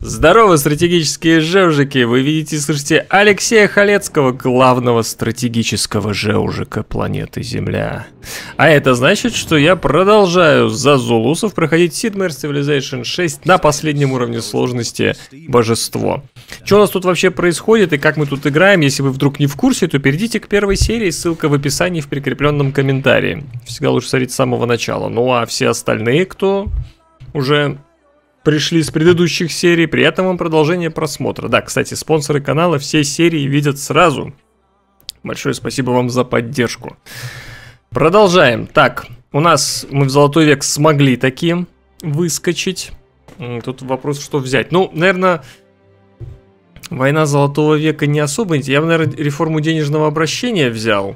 Здорово, стратегические жевжики! Вы видите и слышите Алексея Халецкого, главного стратегического жевжика планеты Земля. А это значит, что я продолжаю за зулусов проходить Sid Meier's Civilization 6 на последнем уровне сложности Божество. Что у нас тут вообще происходит и как мы тут играем? Если вы вдруг не в курсе, то перейдите к первой серии, ссылка в описании в прикрепленном комментарии. Всегда лучше смотреть с самого начала. Ну а все остальные, кто уже пришли с предыдущих серий, приятного вам продолжения просмотра. Да, кстати, спонсоры канала все серии видят сразу. Большое спасибо вам за поддержку. Продолжаем. Так, у нас мы в Золотой век смогли таким выскочить. Тут вопрос, что взять. Ну, наверное, война Золотого века не особо. Я бы, наверное, реформу денежного обращения взял.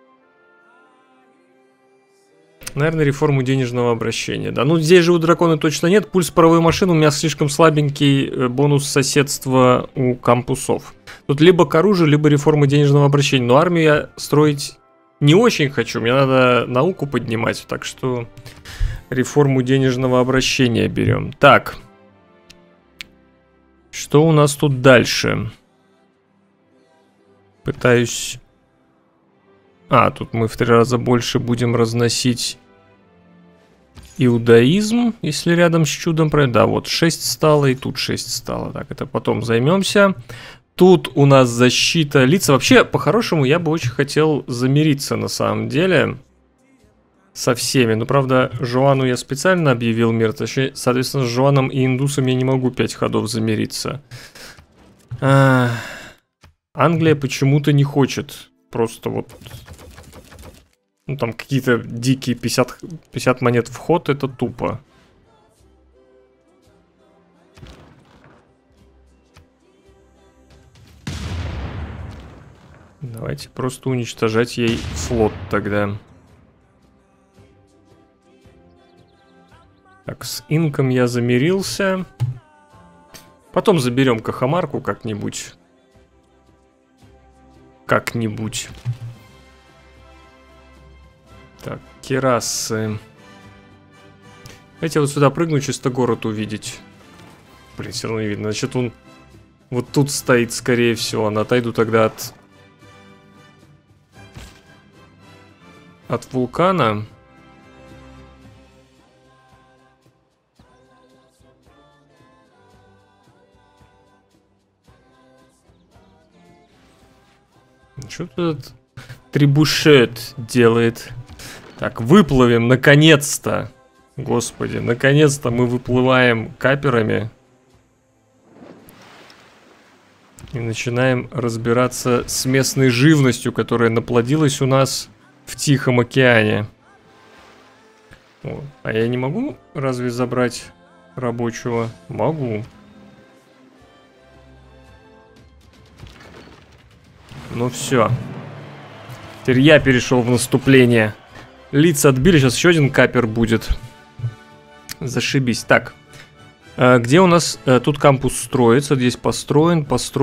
Наверное, реформу денежного обращения, да. Ну, здесь же у дракона точно нет. Пульс паровой машины, у меня слишком слабенький бонус соседства у кампусов. Тут либо к оружию, либо реформу денежного обращения. Но армию я строить не очень хочу. Мне надо науку поднимать, так что реформу денежного обращения берем. Так. Что у нас тут дальше? Пытаюсь... А, тут мы в 3 раза больше будем разносить иудаизм, если рядом с чудом пройдет. Да, вот 6 стало и тут 6 стало. Так, это потом займемся. Тут у нас защита лица. Вообще, по-хорошему, я бы очень хотел замириться на самом деле со всеми. Но, правда, Жуану я специально объявил мир. Соответственно, с Жуаном и индусом я не могу 5 ходов замириться. Англия почему-то не хочет. Просто вот... Ну, там какие-то дикие 50 монет в ход, это тупо. Давайте просто уничтожать ей флот тогда. Так, с инком я замирился. Потом заберем Кахамарку как-нибудь. Как-нибудь. Так, керасы. Давайте вот сюда прыгну, чисто город увидеть. Блин, все равно не видно. Значит, он вот тут стоит, скорее всего. Отойду тогда от вулкана. Что тут этот трибушет делает? Так, выплывем, наконец-то. Господи, наконец-то мы выплываем каперами. И начинаем разбираться с местной живностью, которая наплодилась у нас в Тихом океане. О, а я не могу разве забрать рабочего? Могу. Ну все. Теперь я перешел в наступление. Лица отбили, сейчас еще один капер будет. Зашибись. Так. Где у нас тут кампус строится? Здесь построен.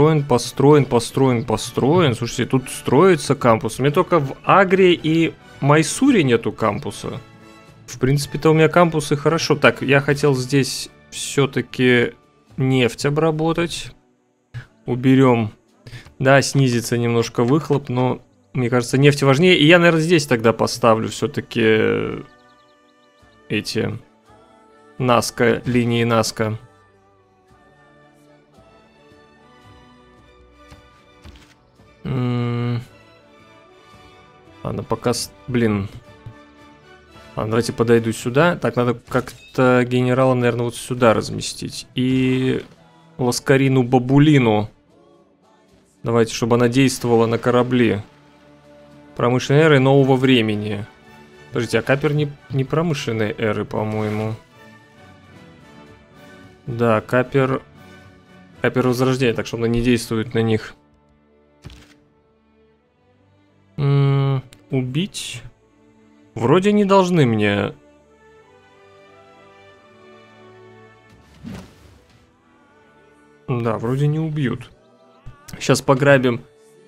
Слушайте, тут строится кампус. У меня только в Агре и Майсуре нету кампуса. В принципе-то у меня кампусы хорошо. Так, я хотел здесь все-таки нефть обработать. Уберем. Да, снизится немножко выхлоп, но мне кажется, нефть важнее. И я, наверное, здесь тогда поставлю все-таки эти Наска, линии Наска. Ладно, пока... Блин. Ладно, давайте подойду сюда. Так, надо как-то генерала, наверное, вот сюда разместить. И Ласкарину Бабулину. Давайте, чтобы она действовала на корабли. Промышленной эры нового времени. Подождите, а капер не промышленной эры, по-моему. Да, капер возрождения, так что она не действует на них. Убить? Вроде не должны мне. Да, вроде не убьют. Сейчас пограбим.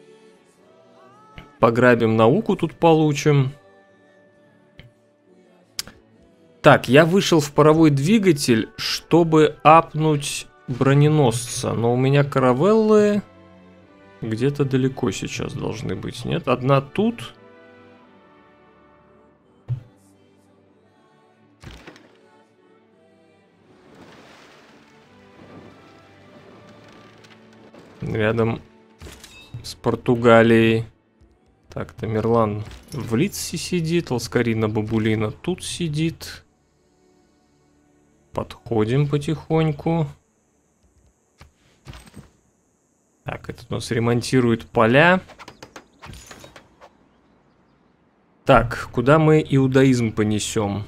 Пограбим науку, тут получим. Так, я вышел в паровой двигатель, чтобы апнуть броненосца, но у меня каравеллы где-то далеко сейчас должны быть, нет? Одна тут. Рядом с Португалией. Так, Тамерлан в Лидсе сидит, Ласкарина Бабулина тут сидит. Подходим потихоньку. Так, это у нас ремонтирует поля. Так, куда мы иудаизм понесем?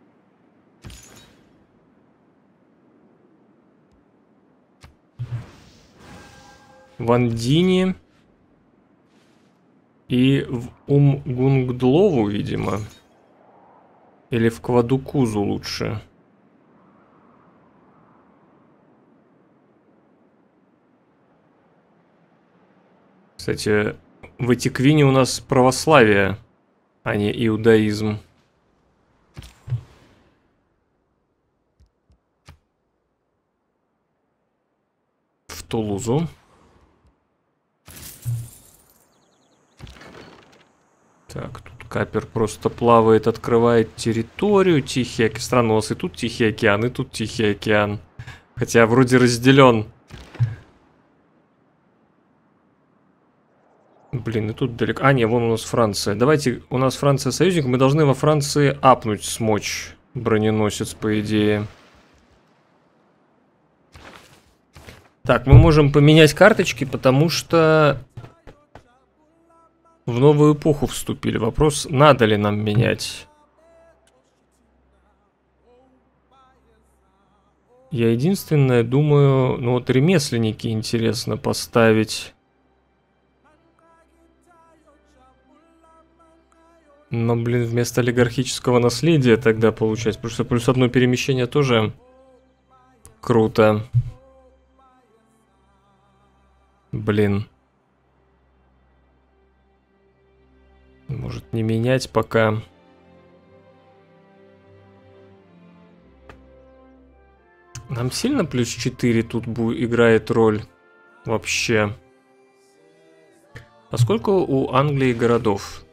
В Андине и в Умгунглову, видимо. Или в Квадукузу лучше. Кстати, в Этиквине у нас православие, а не иудаизм. В Тулузу. Так, тут капер просто плавает, открывает территорию. Тихий океан. Странно, у нас и тут Тихий океан, и тут Тихий океан. Хотя вроде разделен. Блин, и тут далеко. А, не, вон у нас Франция. Давайте, у нас Франция союзник. Мы должны во Франции апнуть смочь броненосец, по идее. Так, мы можем поменять карточки, потому что в новую эпоху вступили. Вопрос, надо ли нам менять. Я единственное думаю, ну вот ремесленники интересно поставить. Но, блин, вместо олигархического наследия тогда получается. Потому что плюс одно перемещение тоже круто. Блин. Может не менять пока. Нам сильно плюс 4 тут играет роль вообще. А сколько у Англии городов?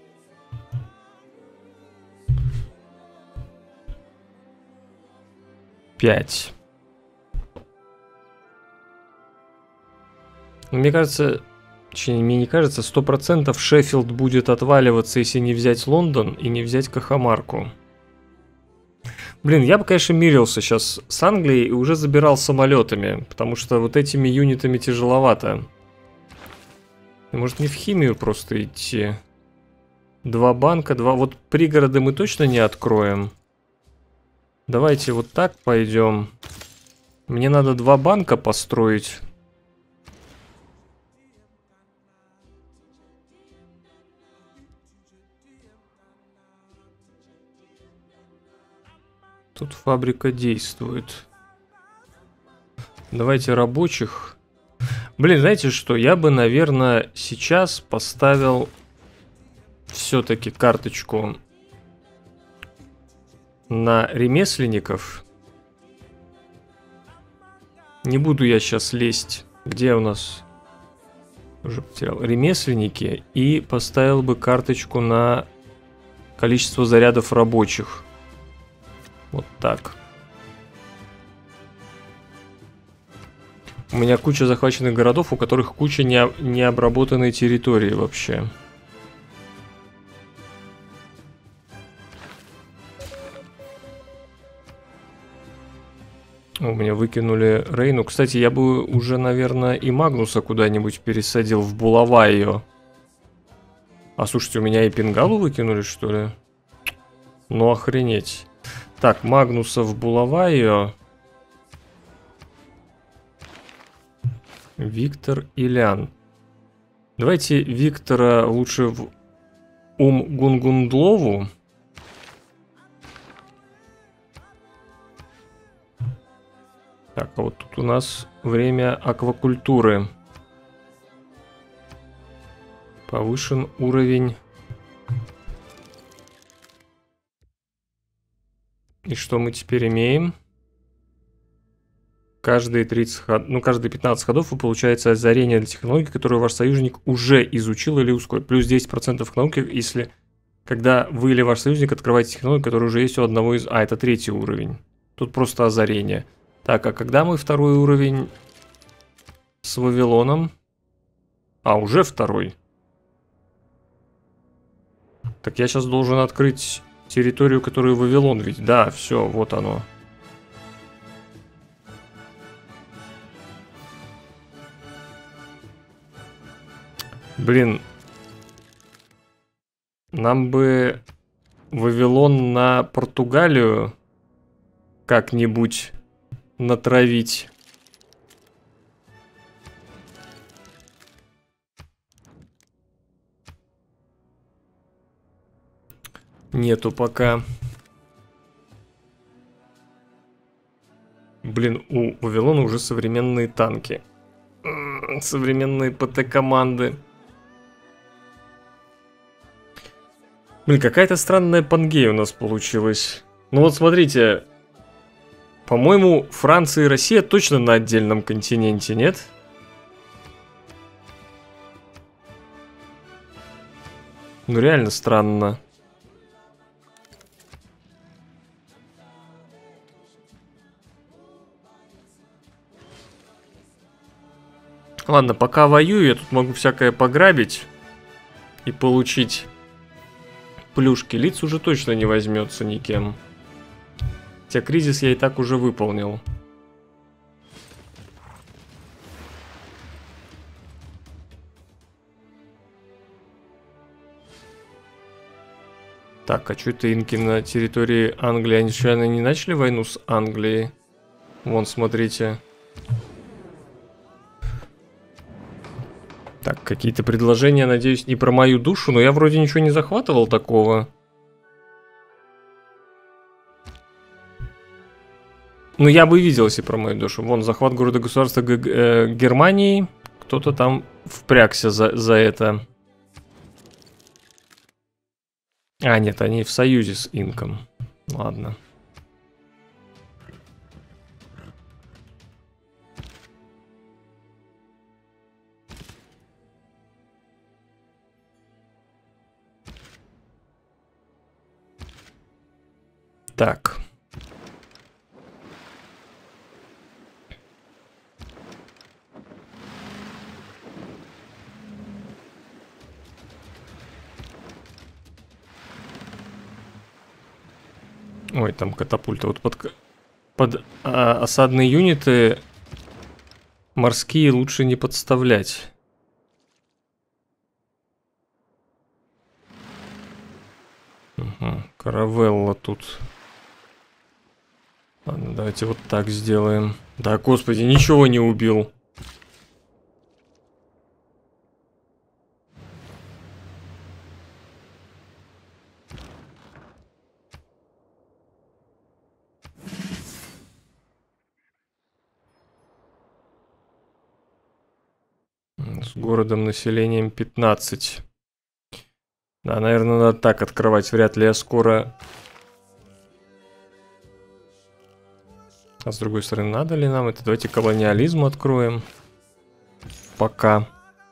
5. Мне кажется, точнее, мне не кажется, 100% Шеффилд будет отваливаться, если не взять Лондон и не взять Кахамарку. Блин, я бы, конечно, мирился сейчас с Англией и уже забирал самолетами, потому что вот этими юнитами тяжеловато. Может, не в химию просто идти? 2 банка, 2... Вот пригороды мы точно не откроем. Давайте вот так пойдем. Мне надо 2 банка построить. Тут фабрика действует. Давайте рабочих. Блин, знаете что? Я бы, наверное, сейчас поставил все-таки карточку на ремесленников. Не буду я сейчас лезть. Где у нас? Уже потерял. Ремесленники. И поставил бы карточку на количество зарядов рабочих. Вот так. У меня куча захваченных городов, у которых куча необработанной территории вообще. У меня выкинули Рейну. Кстати, я бы уже, наверное, и Магнуса куда-нибудь пересадил в Булавайо. А слушайте, у меня и Пингалу выкинули, что ли? Ну, охренеть. Так, Магнуса в Булавайо. Виктор Илян. Давайте Виктора лучше в Умгунглову. Так, а вот тут у нас время аквакультуры. Повышен уровень. И что мы теперь имеем? Каждые 30 ну, каждые 15 ходов вы получаете озарение для технологий, которые ваш союзник уже изучил или ускорил. Плюс 10% к науке, если когда вы или ваш союзник открываете технологию, которая уже есть у одного из... А, это 3-й уровень. Тут просто озарение. Так, а когда мы 2-й уровень с Вавилоном? А, уже 2-й. Так я сейчас должен открыть территорию, которую Вавилон ведь. Да, все, вот оно. Блин. Нам бы Вавилон на Португалию как-нибудь натравить. Нету пока. Блин, у Вавилона уже современные танки. Современные ПТ-команды. Блин, какая-то странная Пангея у нас получилась. Ну вот смотрите. По-моему, Франция и Россия точно на отдельном континенте, нет? Ну реально странно. Ладно, пока воюю, я тут могу всякое пограбить и получить плюшки. Лиц уже точно не возьмется никем. Хотя кризис я и так уже выполнил. Так, а что это инки на территории Англии? Они случайно не начали войну с Англией? Вон, смотрите. Так, какие-то предложения, надеюсь, не про мою душу, но я вроде ничего не захватывал такого. Ну, я бы видел, если про мою душу. Вон, захват города-государства Германии. Кто-то там впрягся за это. А, нет, они в союзе с инком. Ладно. Так. Ой, там катапульта. Вот под осадные юниты морские лучше не подставлять. Угу, каравелла тут. Ладно, давайте вот так сделаем. Да, господи, ничего не убил. С городом населением 15. Да, наверное, надо так открывать. Вряд ли я скоро... А с другой стороны, надо ли нам это? Давайте колониализм откроем. Пока.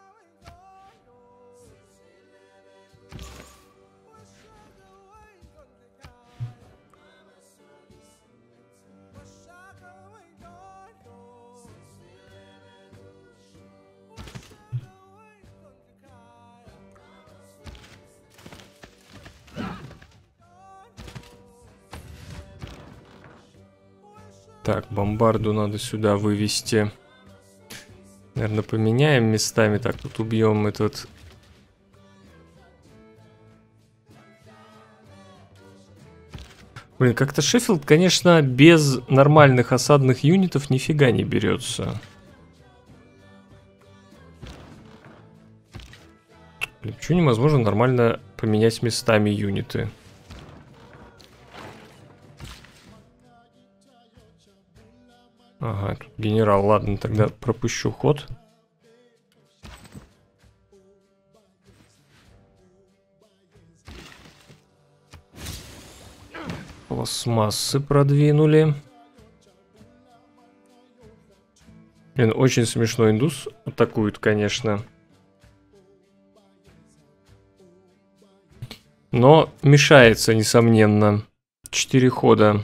Так, бомбарду надо сюда вывести. Наверное, поменяем местами. Так, тут убьем этот... Блин, как-то Шеффилд, конечно, без нормальных осадных юнитов нифига не берется. Блин, почему невозможно нормально поменять местами юниты? Ага, тут генерал. Ладно, тогда пропущу ход. Пластмассы продвинули. Блин, очень смешно индус атакует, конечно. Но мешается, несомненно. 4 хода.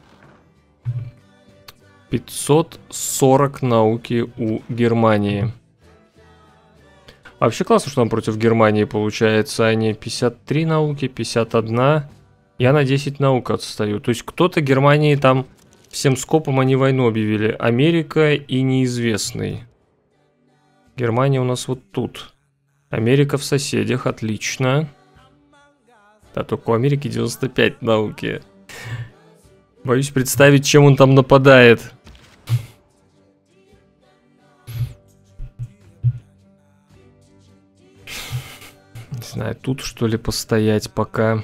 540 науки у Германии. Вообще классно, что нам против Германии получается. Они 53 науки, 51. Я на 10 наук отстаю. То есть кто-то Германии там всем скопом они войну объявили. Америка и неизвестный. Германия у нас вот тут. Америка в соседях, отлично. Да, только у Америки 95 науки. Боюсь представить, чем он там нападает. Не знаю, тут что ли постоять пока.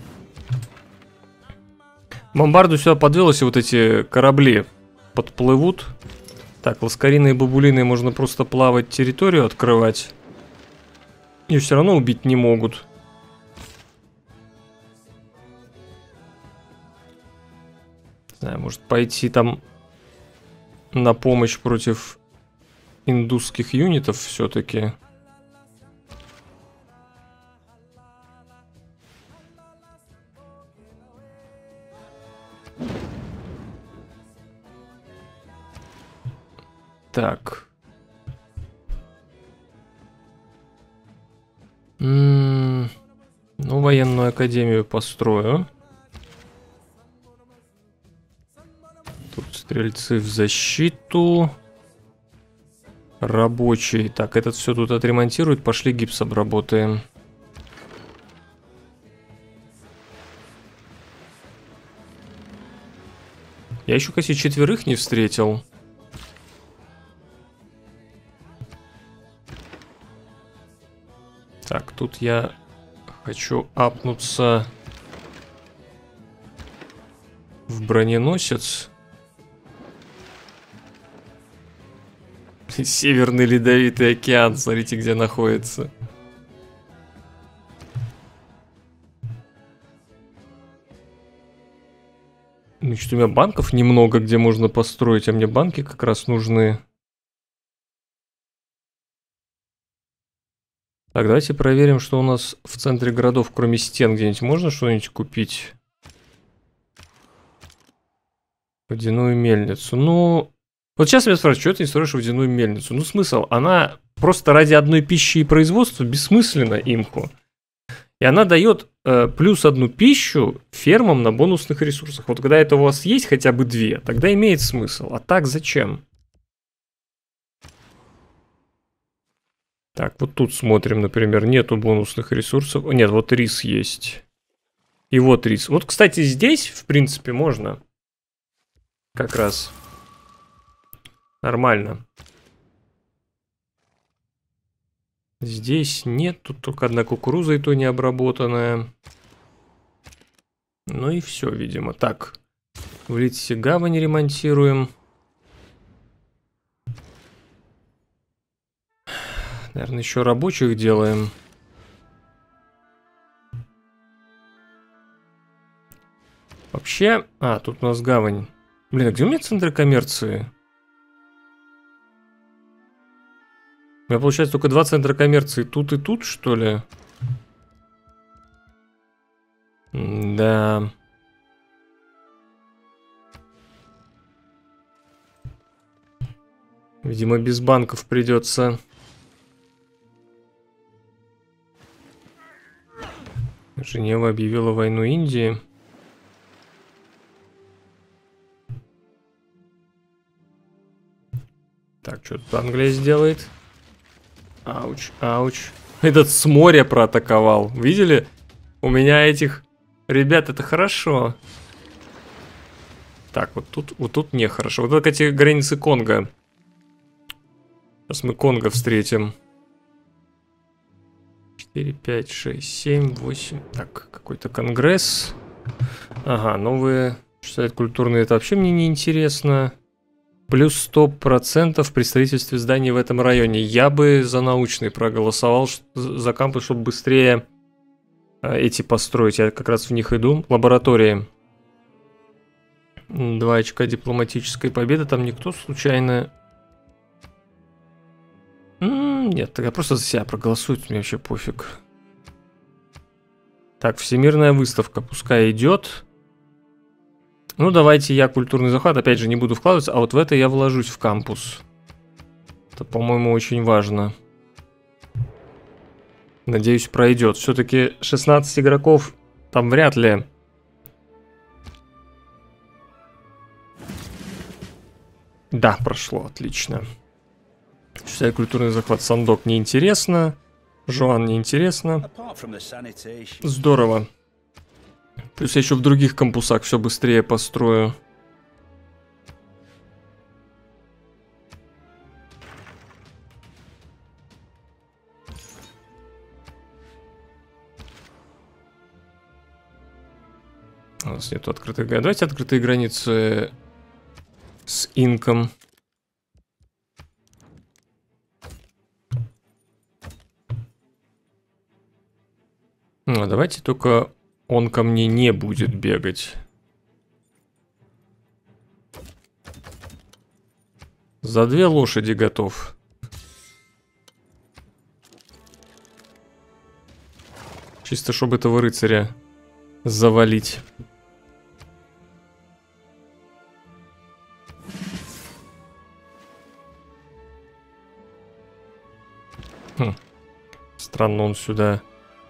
Бомбарду сюда подвелось, и вот эти корабли подплывут. Так, ласкарины и бабулины можно просто плавать, территорию открывать. Ее все равно убить не могут. Не знаю, может пойти там на помощь против индусских юнитов все-таки. Так. Ну, военную академию построю. Тут стрельцы в защиту. Рабочий. Так, этот все тут отремонтирует. Пошли гипс обработаем. Я еще, кстати, 4 не встретил. Так, тут я хочу апнуться в броненосец. Северный Ледовитый океан, смотрите, где находится. Значит, у меня банков немного, где можно построить, а мне банки как раз нужны. Так, давайте проверим, что у нас в центре городов, кроме стен, где-нибудь можно что-нибудь купить. Водяную мельницу. Ну, вот сейчас меня спрашивают, что ты не строишь водяную мельницу? Ну, смысл, она просто ради одной пищи и производства бессмысленно имху. И она дает плюс 1 пищу фермам на бонусных ресурсах. Вот когда это у вас есть хотя бы 2, тогда имеет смысл. А так зачем? Так, вот тут смотрим, например, нету бонусных ресурсов. Нет, вот рис есть. И вот рис. Вот, кстати, здесь, в принципе, можно. Как раз. Нормально. Здесь нет, тут только одна кукуруза, и то не обработанная. Ну и все, видимо. Так, в Литсе гавань ремонтируем. Наверное, еще рабочих делаем. Вообще... А, тут у нас гавань. Блин, а где у меня центры коммерции? У меня получается только 2 центра коммерции. Тут и тут, что ли? Да. Видимо, без банков придется. Женева объявила войну Индии. Так, что тут Англия сделает? Ауч, ауч. Этот с моря проатаковал. Видели? У меня этих ребят, это хорошо. Так, вот тут нехорошо. Вот это, эти границы Конго. Сейчас мы Конго встретим. 4, 5, 6, 7, 8. Так, какой-то конгресс. Ага, новые. Считают культурные, это вообще мне не интересно. Плюс 100% при строительстве зданий в этом районе. Я бы за научный проголосовал, за кампус, чтобы быстрее эти построить. Я как раз в них иду. Лаборатории. 2 очка дипломатической победы. Там никто случайно Нет, тогда просто за себя проголосуют, мне вообще пофиг. Так, всемирная выставка, пускай идет. Ну, давайте я культурный захват, опять же, не буду вкладываться, а вот в это я вложусь в кампус. Это, по-моему, очень важно. Надеюсь, пройдет. Все-таки 16 игроков там вряд ли. Да, прошло, отлично. Считай, культурный захват. Сандок неинтересно. Жоан неинтересно. Здорово. Плюс я еще в других кампусах все быстрее построю. У нас нету открытых границ. Давайте открытые границы с инком. Ну, давайте только он ко мне не будет бегать. За 2 лошади готов. Чисто чтобы этого рыцаря завалить. Странно, он сюда...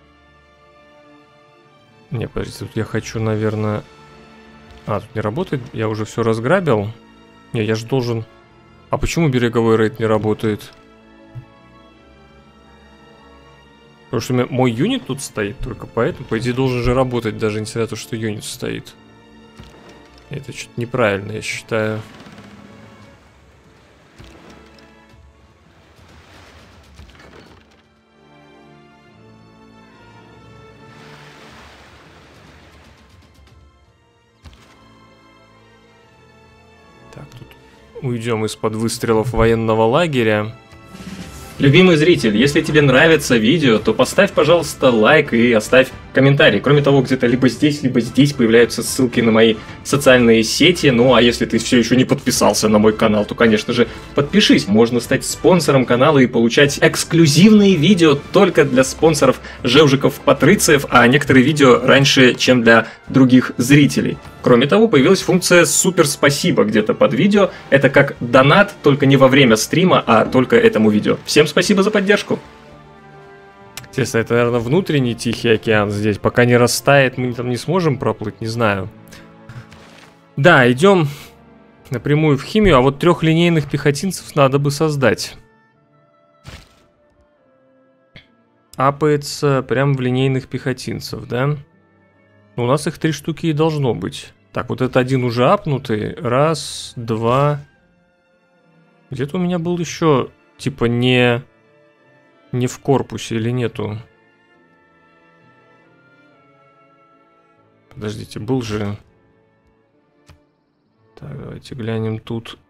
Не, подождите, тут я хочу, наверное... А, тут не работает? Я уже все разграбил? Не, я же должен... А почему береговой рейд не работает? Потому что мой юнит тут стоит, только поэтому, по идее, должен же работать, даже несмотря на то, что юнит стоит. Это что-то неправильно, я считаю. Так, тут уйдем из-под выстрелов военного лагеря. Любимый зритель, если тебе нравится видео, то поставь, пожалуйста, лайк и оставь комментарий. Кроме того, где-то либо здесь появляются ссылки на мои социальные сети. Ну а если ты все еще не подписался на мой канал, то, конечно же, подпишись. Можно стать спонсором канала и получать эксклюзивные видео только для спонсоров Жевжиков-Патрициев, а некоторые видео раньше, чем для других зрителей. Кроме того, появилась функция «Супер спасибо» где-то под видео. Это как донат, только не во время стрима, а только этому видео. Всем спасибо за поддержку. Естественно, это, наверное, внутренний Тихий океан здесь. Пока не растает, мы там не сможем проплыть, не знаю. Да, идем напрямую в химию, а вот 3-линейных пехотинцев надо бы создать. Апается прям в линейных пехотинцев, да? У нас их 3 штуки и должно быть. Так, вот это один уже апнутый. Раз, два. Где-то у меня был еще, типа, не в корпусе или нету. Подождите, был же... Так, давайте глянем тут.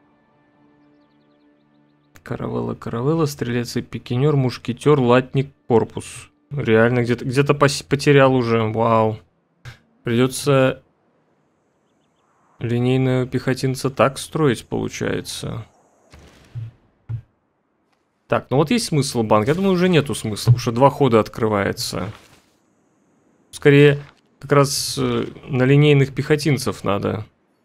Каравелла, стрелец и пикинер, мушкетер, латник, корпус. Реально, где-то потерял уже. Вау. Придется линейного пехотинца так строить, получается. Так, ну вот есть смысл банк? Я думаю, уже нету смысла, потому что 2 хода открывается. Скорее, как раз на линейных пехотинцев надо.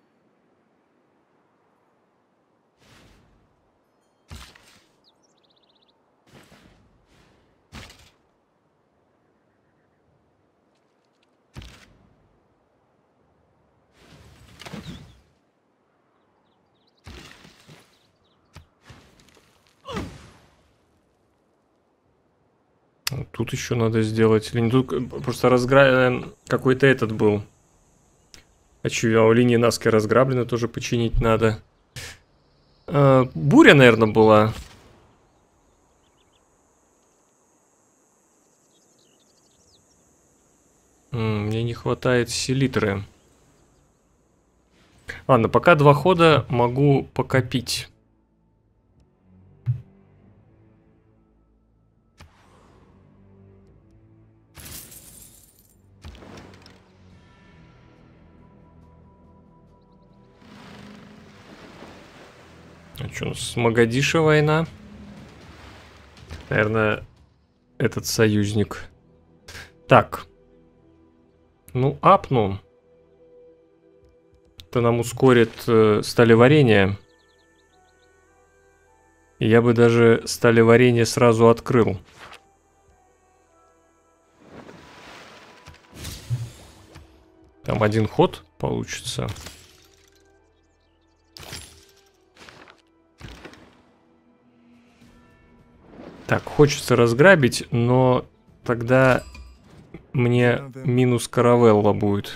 Тут еще надо сделать. Или не тут просто какой-то этот был. А че, линии Наски разграблены, тоже починить надо. Буря, наверное, была. Мне не хватает селитры. Ладно, пока 2 хода могу покопить. А что у нас с Магадиша война? Наверное, этот союзник. Так. Ну, апну. Это нам ускорит сталеварение. Я бы даже сталеварение сразу открыл. Там один ход получится. Так, хочется разграбить, но тогда мне минус каравелла будет.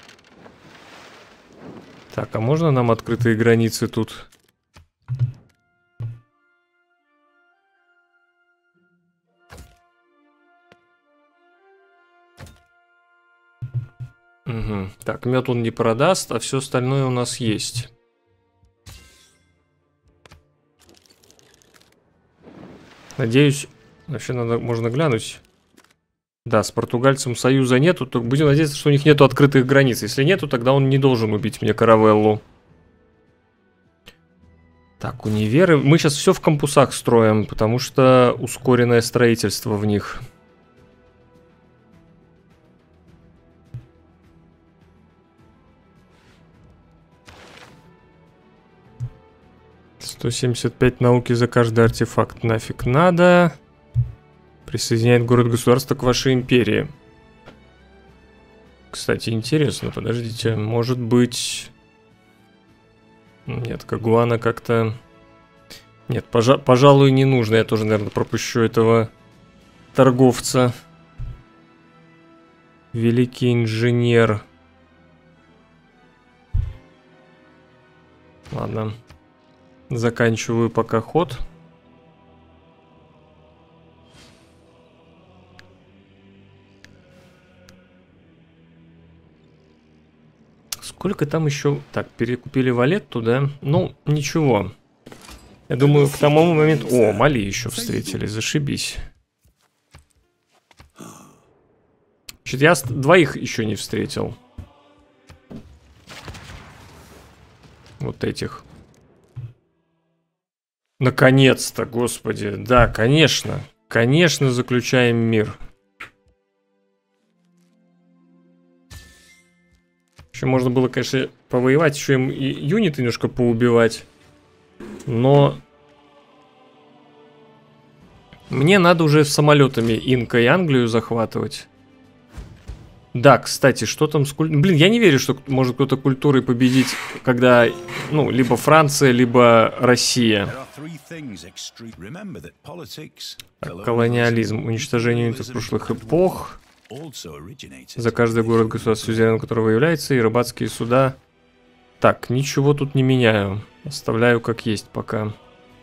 Так, а можно нам открытые границы тут? Угу. Так, мед он не продаст, а все остальное у нас есть. Надеюсь, вообще можно глянуть. Да, с португальцем союза нету, то будем надеяться, что у них нету открытых границ. Если нету, тогда он не должен убить мне каравеллу. Так, универы. Мы сейчас все в кампусах строим, потому что ускоренное строительство в них. «175 науки за каждый артефакт нафиг надо. Присоединяет город-государство к вашей империи». Кстати, интересно, подождите, может быть... Нет, Кагуана как-то... Нет, пожалуй, не нужно. Я тоже, наверное, пропущу этого торговца. Великий инженер. Ладно. Заканчиваю пока ход. Сколько там еще... Так, перекупили Валетту, да? Ну, ничего. Я думаю, к тому моменту... О, Мали еще встретили, зашибись. Значит, я двоих еще не встретил. Вот этих. Наконец-то, господи. Да, конечно. Конечно, заключаем мир. Еще можно было, конечно, повоевать, еще им и юниты немножко поубивать. Но... Мне надо уже с самолетами Инка и Англию захватывать. Да, кстати, что там с культурой? Блин, я не верю, что может кто-то культурой победить, когда, ну, либо Франция, либо Россия. Так, колониализм, уничтожение юнитов прошлых эпох. За каждый город-государство, сюзереном которого является, и рыбацкие суда. Так, ничего тут не меняю. Оставляю как есть пока.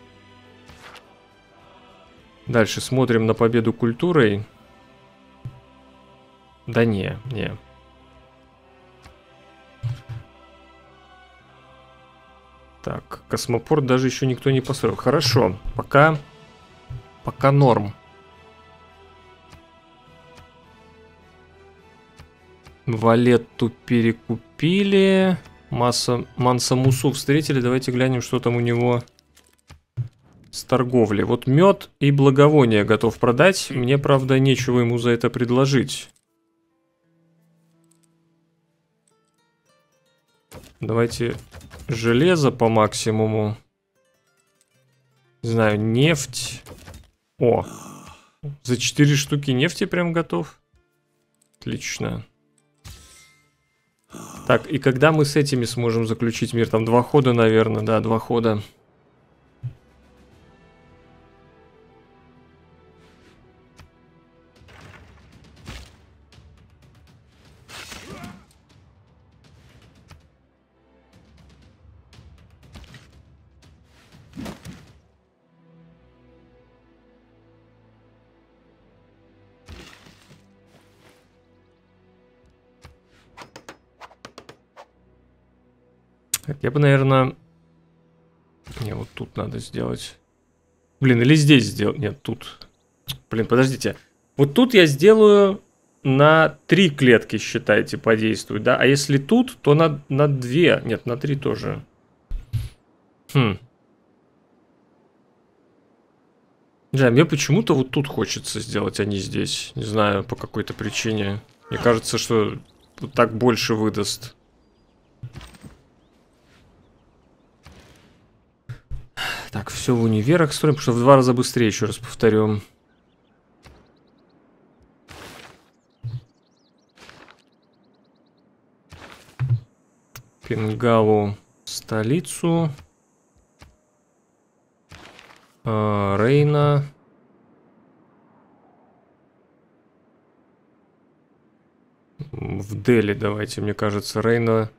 Дальше смотрим на победу культурой. Да не. Так, космопорт даже еще никто не построил. Хорошо, пока норм. Валетту перекупили. Манса Мусу встретили. Давайте глянем, что там у него с торговлей. Вот мед и благовония готов продать. Мне, правда, нечего ему за это предложить. Давайте железо по максимуму. Не знаю, нефть. О, за 4 штуки нефти прям готов. Отлично. Так, и когда мы с этими сможем заключить мир? Там 2 хода, наверное, да, 2 хода. Я бы, наверное... Не, вот тут надо сделать. Блин, или здесь сделать. Нет, тут. Блин, подождите. Вот тут я сделаю на 3 клетки, считайте, подействует, да? А если тут, то на 2. Нет, на 3 тоже. Да, мне почему-то вот тут хочется сделать, а не здесь. Не знаю, по какой-то причине. Мне кажется, что вот так больше выдаст. Так, все в универах строим, потому что в 2 раза быстрее, еще раз повторю. Пингалу столицу. Рейна. В Дели давайте, мне кажется, Рейна.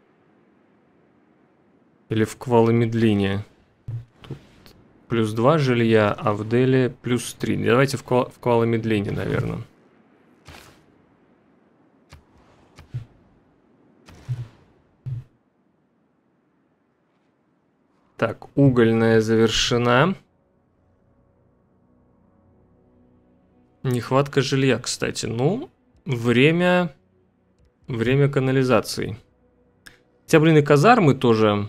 Или в Квала-Медлине. Тут +2 жилья, а в Дели +3. Давайте в Квала-Медлине, наверное. Так, угольная завершена. Нехватка жилья, кстати. Ну, время канализации. Хотя, блин, и казармы тоже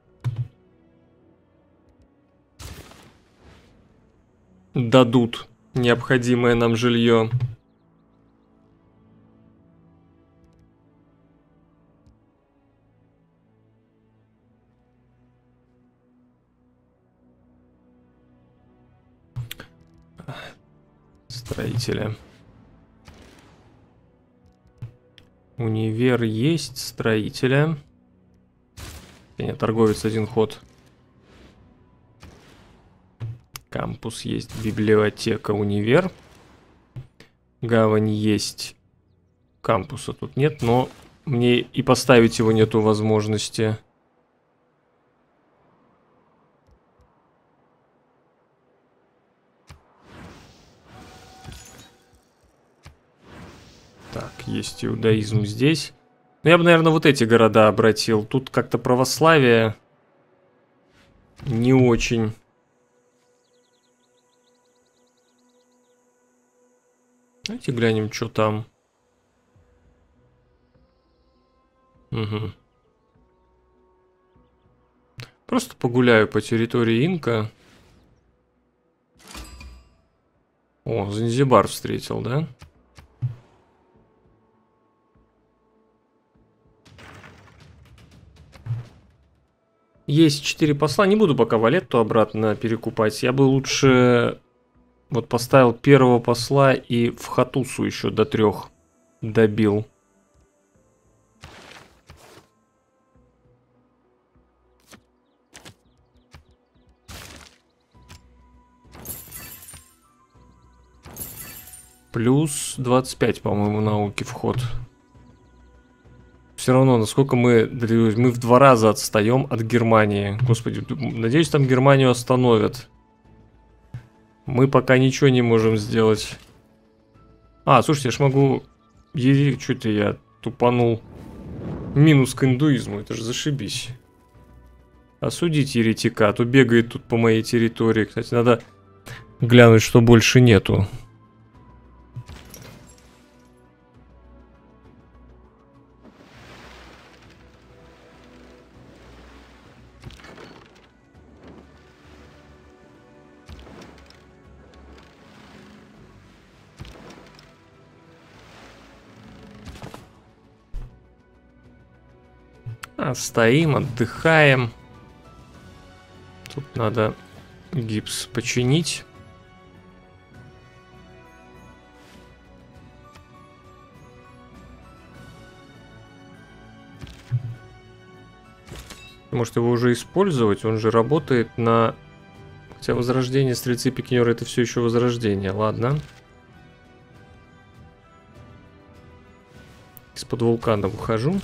дадут необходимое нам жилье. Строители. Универ есть, строителя. Нет, торговец один ход. Кампус есть, библиотека, универ. Гавань есть. Кампуса тут нет, но мне и поставить его нету возможности. Так, есть иудаизм здесь. Но я бы, наверное, вот эти города обратил. Тут как-то православие не очень. Давайте глянем, что там. Угу. Просто погуляю по территории Инка. О, Занзибар встретил, да? Есть 4 посла. Не буду пока Валетту обратно перекупать. Я бы лучше вот поставил первого посла и в Хатусу еще до 3 добил. Плюс 25, по-моему, науки вход. Все равно, насколько мы в 2 раза отстаем от Германии. Господи, надеюсь, там Германию остановят. Мы пока ничего не можем сделать. А, слушайте, я ж могу... Что-то я тупанул. Минус к индуизму, это же зашибись. Осудить еретика, а то бегает тут по моей территории. Кстати, надо глянуть, что больше нету. Стоим, отдыхаем. Тут надо гипс починить. Может его уже использовать? Он же работает на... Хотя возрождение стрельцы пикинеры это все еще возрождение. Ладно. Из-под вулкана выхожу.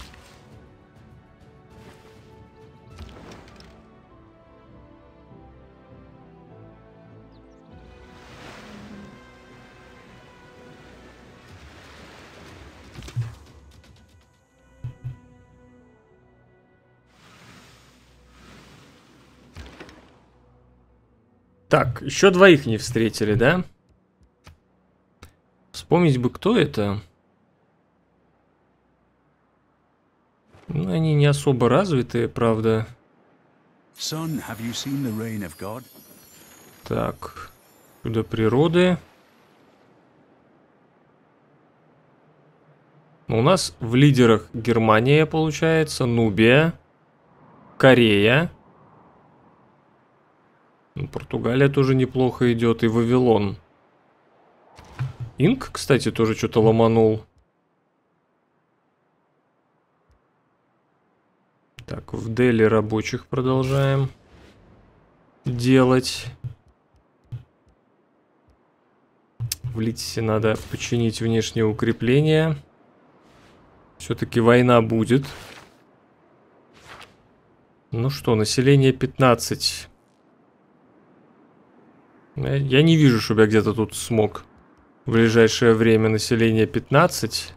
Так, еще 2 не встретили, да? Вспомнить бы, кто это. Ну, они не особо развитые, правда. Son, have you seen the reign of God? Так. Чудо природы. У нас в лидерах Германия, получается, Нубия, Корея. Португалия тоже неплохо идет, и Вавилон. Инк, кстати, тоже что-то ломанул. Так, в Дели рабочих продолжаем делать. В Литисе надо починить внешнее укрепление. Все-таки война будет. Ну что, население 15. Я не вижу, чтобы я где-то тут смог. В ближайшее время население 15.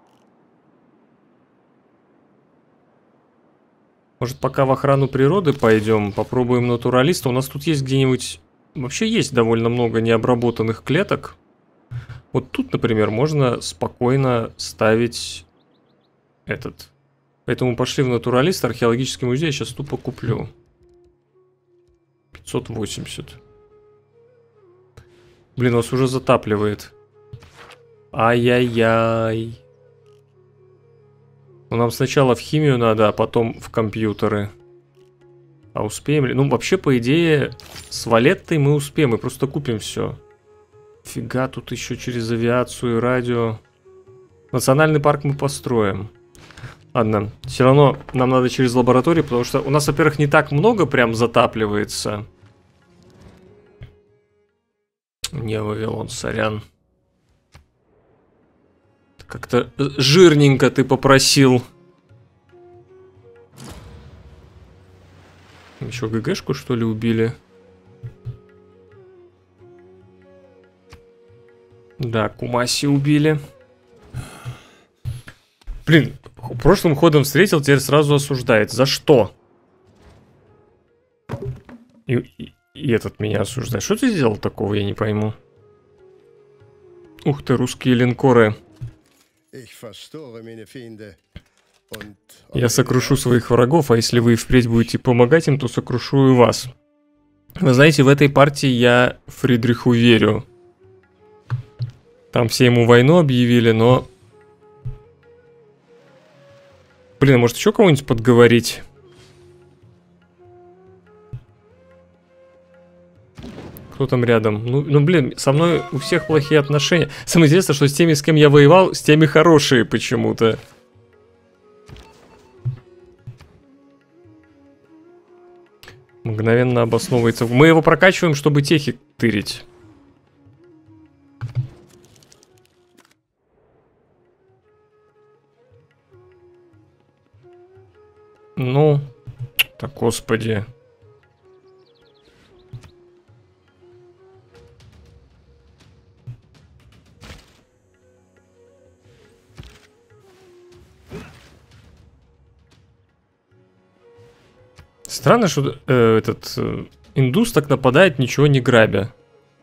Может, пока в охрану природы пойдем, попробуем натуралиста. У нас тут есть где-нибудь... Вообще есть довольно много необработанных клеток. Вот тут, например, можно спокойно ставить этот. Поэтому пошли в натуралист, археологический музей. Я сейчас тупо куплю. 580. Блин, нас уже затапливает. Ай-яй-яй. Ну, нам сначала в химию надо, а потом в компьютеры. А успеем ли? Ну, вообще, по идее, с Валеттой мы успеем. Мы просто купим все. Фига, тут еще через авиацию и радио. Национальный парк мы построим. Ладно, все равно нам надо через лабораторию, потому что у нас, во-первых, не так много прям затапливается. Не, Вавилон, сорян. Как-то жирненько ты попросил. Еще ГГшку, что ли, убили? Да, Кумаси убили. Блин, прошлым ходом встретил, теперь сразу осуждает. За что? И этот меня осуждает. Что ты сделал такого, я не пойму. Ух ты, русские линкоры. Я сокрушу своих врагов, а если вы впредь будете помогать им, то сокрушу и вас. Вы знаете, в этой партии я Фридриху верю. Там все ему войну объявили, но... Блин, а может еще кого-нибудь подговорить? Кто там рядом? Ну, блин, со мной у всех плохие отношения. Самое интересное, что с теми, с кем я воевал, с теми хорошие почему-то. Мгновенно обосновывается. Мы его прокачиваем, чтобы техи тырить. Ну, так, господи. Странно, что этот индус так нападает, ничего не грабя.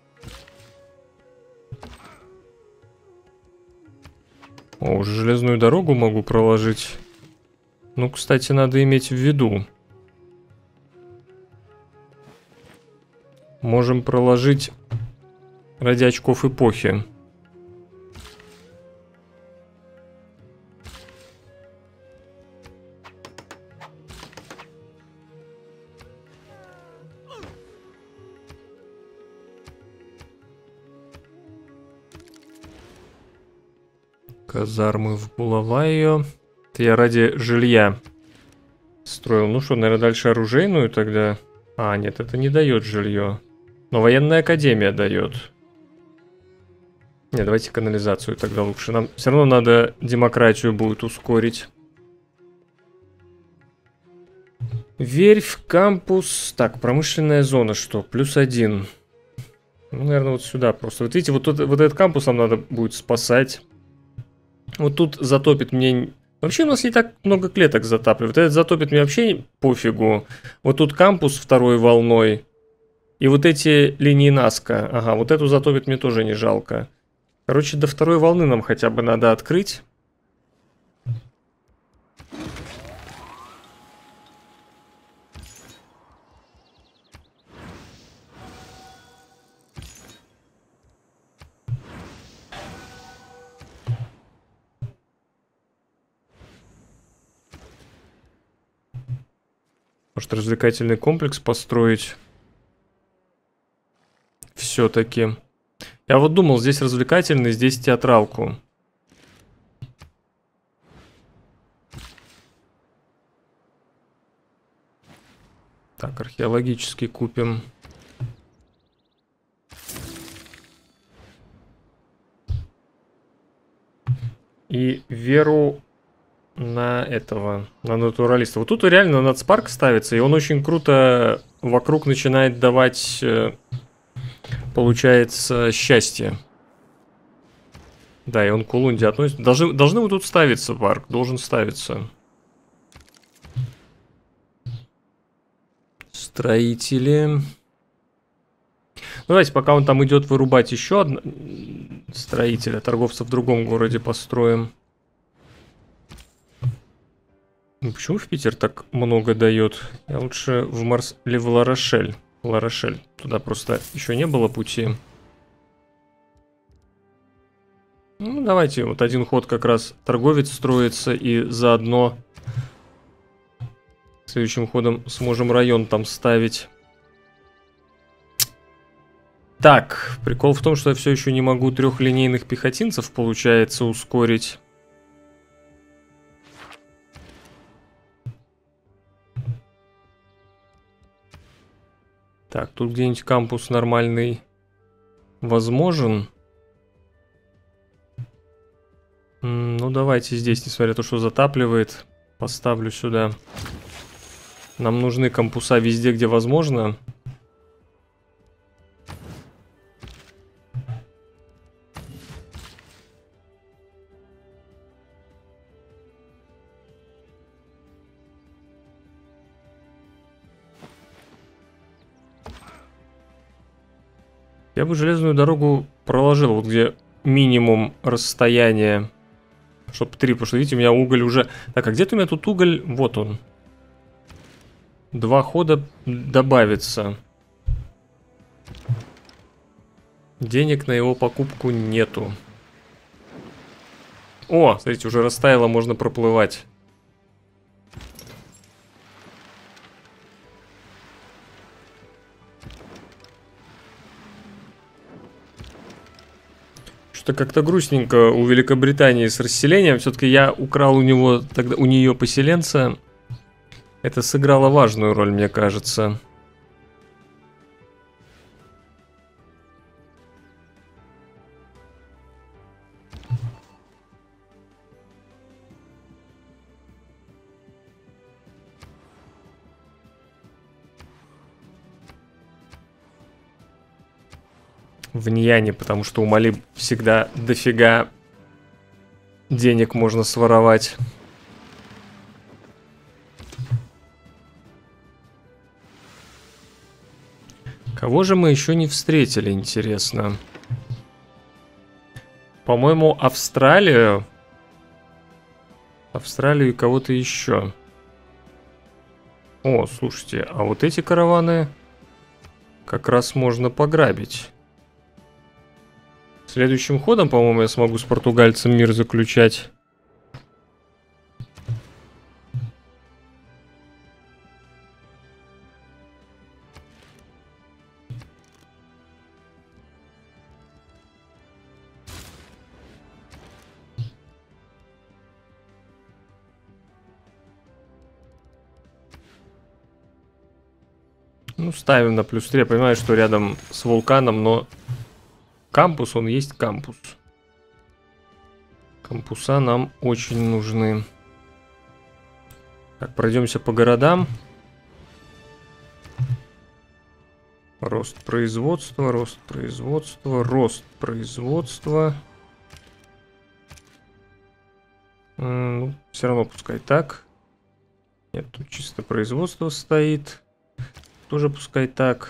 О, уже железную дорогу могу проложить. Ну, кстати, надо иметь в виду. Можем проложить ради очков эпохи. Казармы в Булавайо. Это я ради жилья строил. Ну что, наверное, дальше оружейную тогда. А, нет, это не дает жилье. Но военная академия дает. Не, давайте канализацию тогда лучше. Нам все равно надо демократию будет ускорить. Верфь, кампус. Так, промышленная зона что? +1. Ну, наверное, вот сюда просто. Вот видите, вот этот кампус нам надо будет спасать. Вот тут затопит мне... Вообще у нас не так много клеток затапливает. Этот затопит мне вообще пофигу. Вот тут кампус второй волной. И вот эти линии Наска. Ага, вот эту затопит мне тоже не жалко. Короче, до второй волны нам хотя бы надо открыть. Может, развлекательный комплекс построить? Все-таки. Я вот думал, здесь развлекательный, здесь театралку. Так, археологический купим. И веру на этого, на натуралиста. Вот тут реально нацпарк ставится, и он очень круто вокруг начинает давать, получается, счастье. Да, и он к Улунде относится. Должны вот тут ставиться парк, должен ставиться. Строители. Ну, давайте, пока он там идет вырубать еще одного строителя, торговца в другом городе построим. Ну, почему в Питер так много дает? Я лучше в Марс или в Ла-Рошель. Ла-Рошель. Туда просто еще не было пути. Ну, давайте, вот один ход как раз торговец строится, и заодно следующим ходом сможем район там ставить. Так, прикол в том, что я все еще не могу трехлинейных пехотинцев, получается, ускорить. Так, тут где-нибудь кампус нормальный возможен. Ну, давайте здесь, несмотря на то, что затапливает, поставлю сюда. Нам нужны кампуса везде, где возможно. Я бы железную дорогу проложил, вот где минимум расстояния, чтобы 3, потому что, видите, у меня уголь уже... Так, а где-то у меня тут уголь, вот он. 2 хода добавится. Денег на его покупку нету. О, смотрите, уже растаяло, можно проплывать. Что-то как-то грустненько у Великобритании с расселением. Все-таки я украл у него, тогда у нее поселенца. Это сыграло важную роль, мне кажется. В Ньяне, потому что у Мали всегда дофига денег можно своровать. Кого же мы еще не встретили, интересно? По-моему, Австралию. Австралию и кого-то еще. О, слушайте, а вот эти караваны как раз можно пограбить. Следующим ходом, по-моему, я смогу с португальцем мир заключать. Ну, ставим на +3. Я понимаю, что рядом с вулканом, но... Кампус, он есть кампус. Кампуса нам очень нужны. Так, пройдемся по городам. Рост производства, рост производства, рост производства. Ну, все равно пускай так. Нет, тут чисто производство стоит. Тоже пускай так.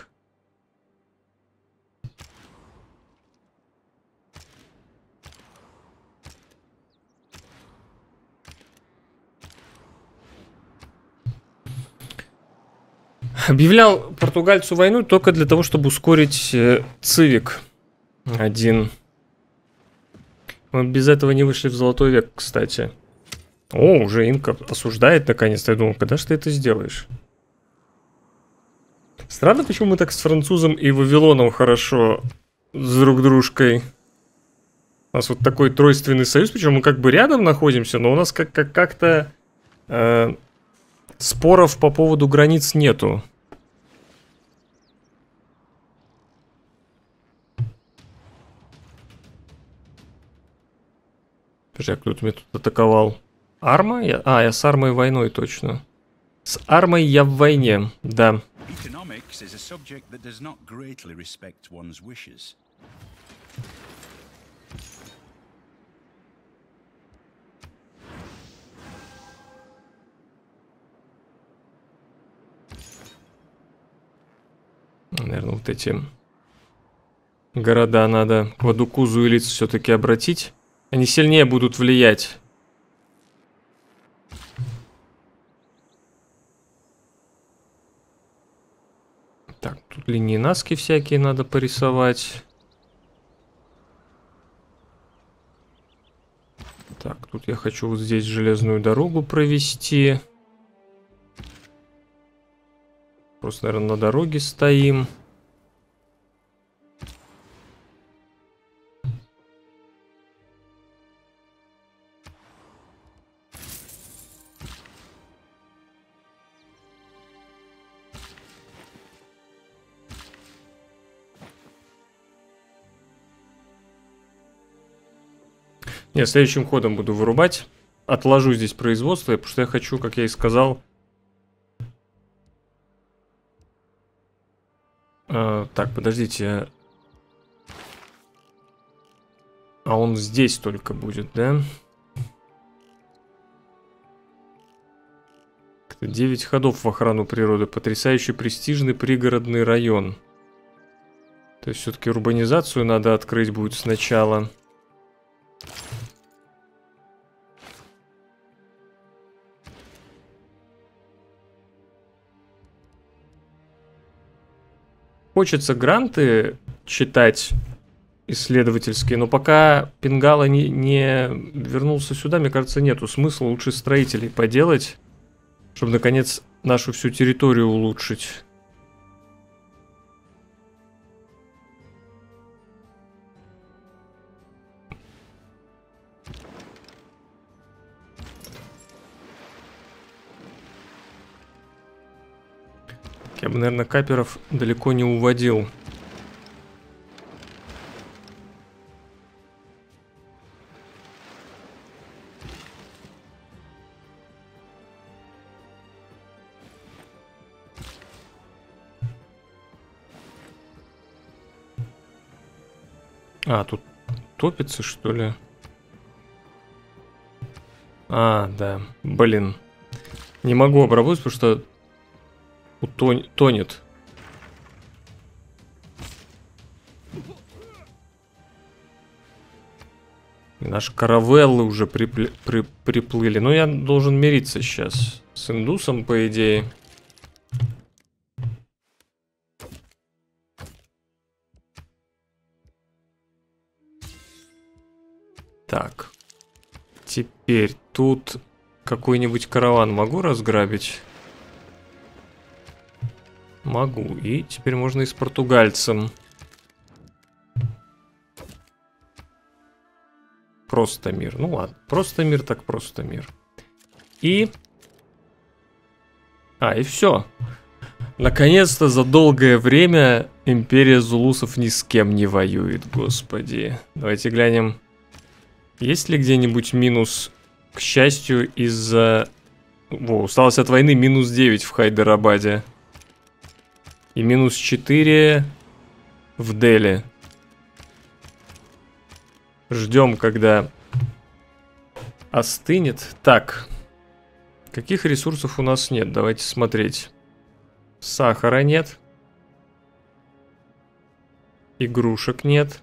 Объявлял португальцу войну только для того, чтобы ускорить Цивик 1. Мы без этого не вышли в Золотой век, кстати. О, уже Инка осуждает наконец-то. Я думал, когда же ты это сделаешь? Странно, почему мы так с французом и Вавилоном хорошо с друг дружкой. У нас вот такой тройственный союз, причем мы как бы рядом находимся, но у нас как-то споров по поводу границ нету. Подожди, а кто-то меня тут атаковал? Арма? Я с Армой войной точно. С Армой я в войне, да. Наверное, вот эти города надо к Вадукузу и Лиц все-таки обратить. Они сильнее будут влиять. Так, тут линии Наски всякие надо порисовать. Так, тут я хочу вот здесь железную дорогу провести. Просто, наверное, на дороге стоим. Я следующим ходом буду вырубать. Отложу здесь производство, потому что я хочу, как я и сказал... так, подождите. А он здесь только будет, да? 9 ходов в охрану природы. Потрясающий престижный пригородный район. То есть все-таки урбанизацию надо открыть будет сначала. Хочется гранты читать исследовательские, но пока Пингала не вернулся сюда, мне кажется, нету смысла. Лучше строителей поделать, чтобы, наконец, нашу всю территорию улучшить. Я бы, наверное, каперов далеко не уводил. А, тут топится, что ли? А, да. Блин. Не могу обработать, потому что тонет. И наши каравеллы уже приплыли. Но я должен мириться сейчас с индусом, по идее. Так. Теперь тут какой-нибудь караван могу разграбить? Могу. И теперь можно и с португальцем. Просто мир. Ну ладно. Просто мир, так просто мир. И... и все. Наконец-то за долгое время империя зулусов ни с кем не воюет, господи. Давайте глянем. Есть ли где-нибудь минус, к счастью, из-за... усталость от войны минус 9 в Хайдарабаде. И минус 4 в Дели. Ждем, когда остынет. Так. Каких ресурсов у нас нет? Давайте смотреть. Сахара нет. Игрушек нет.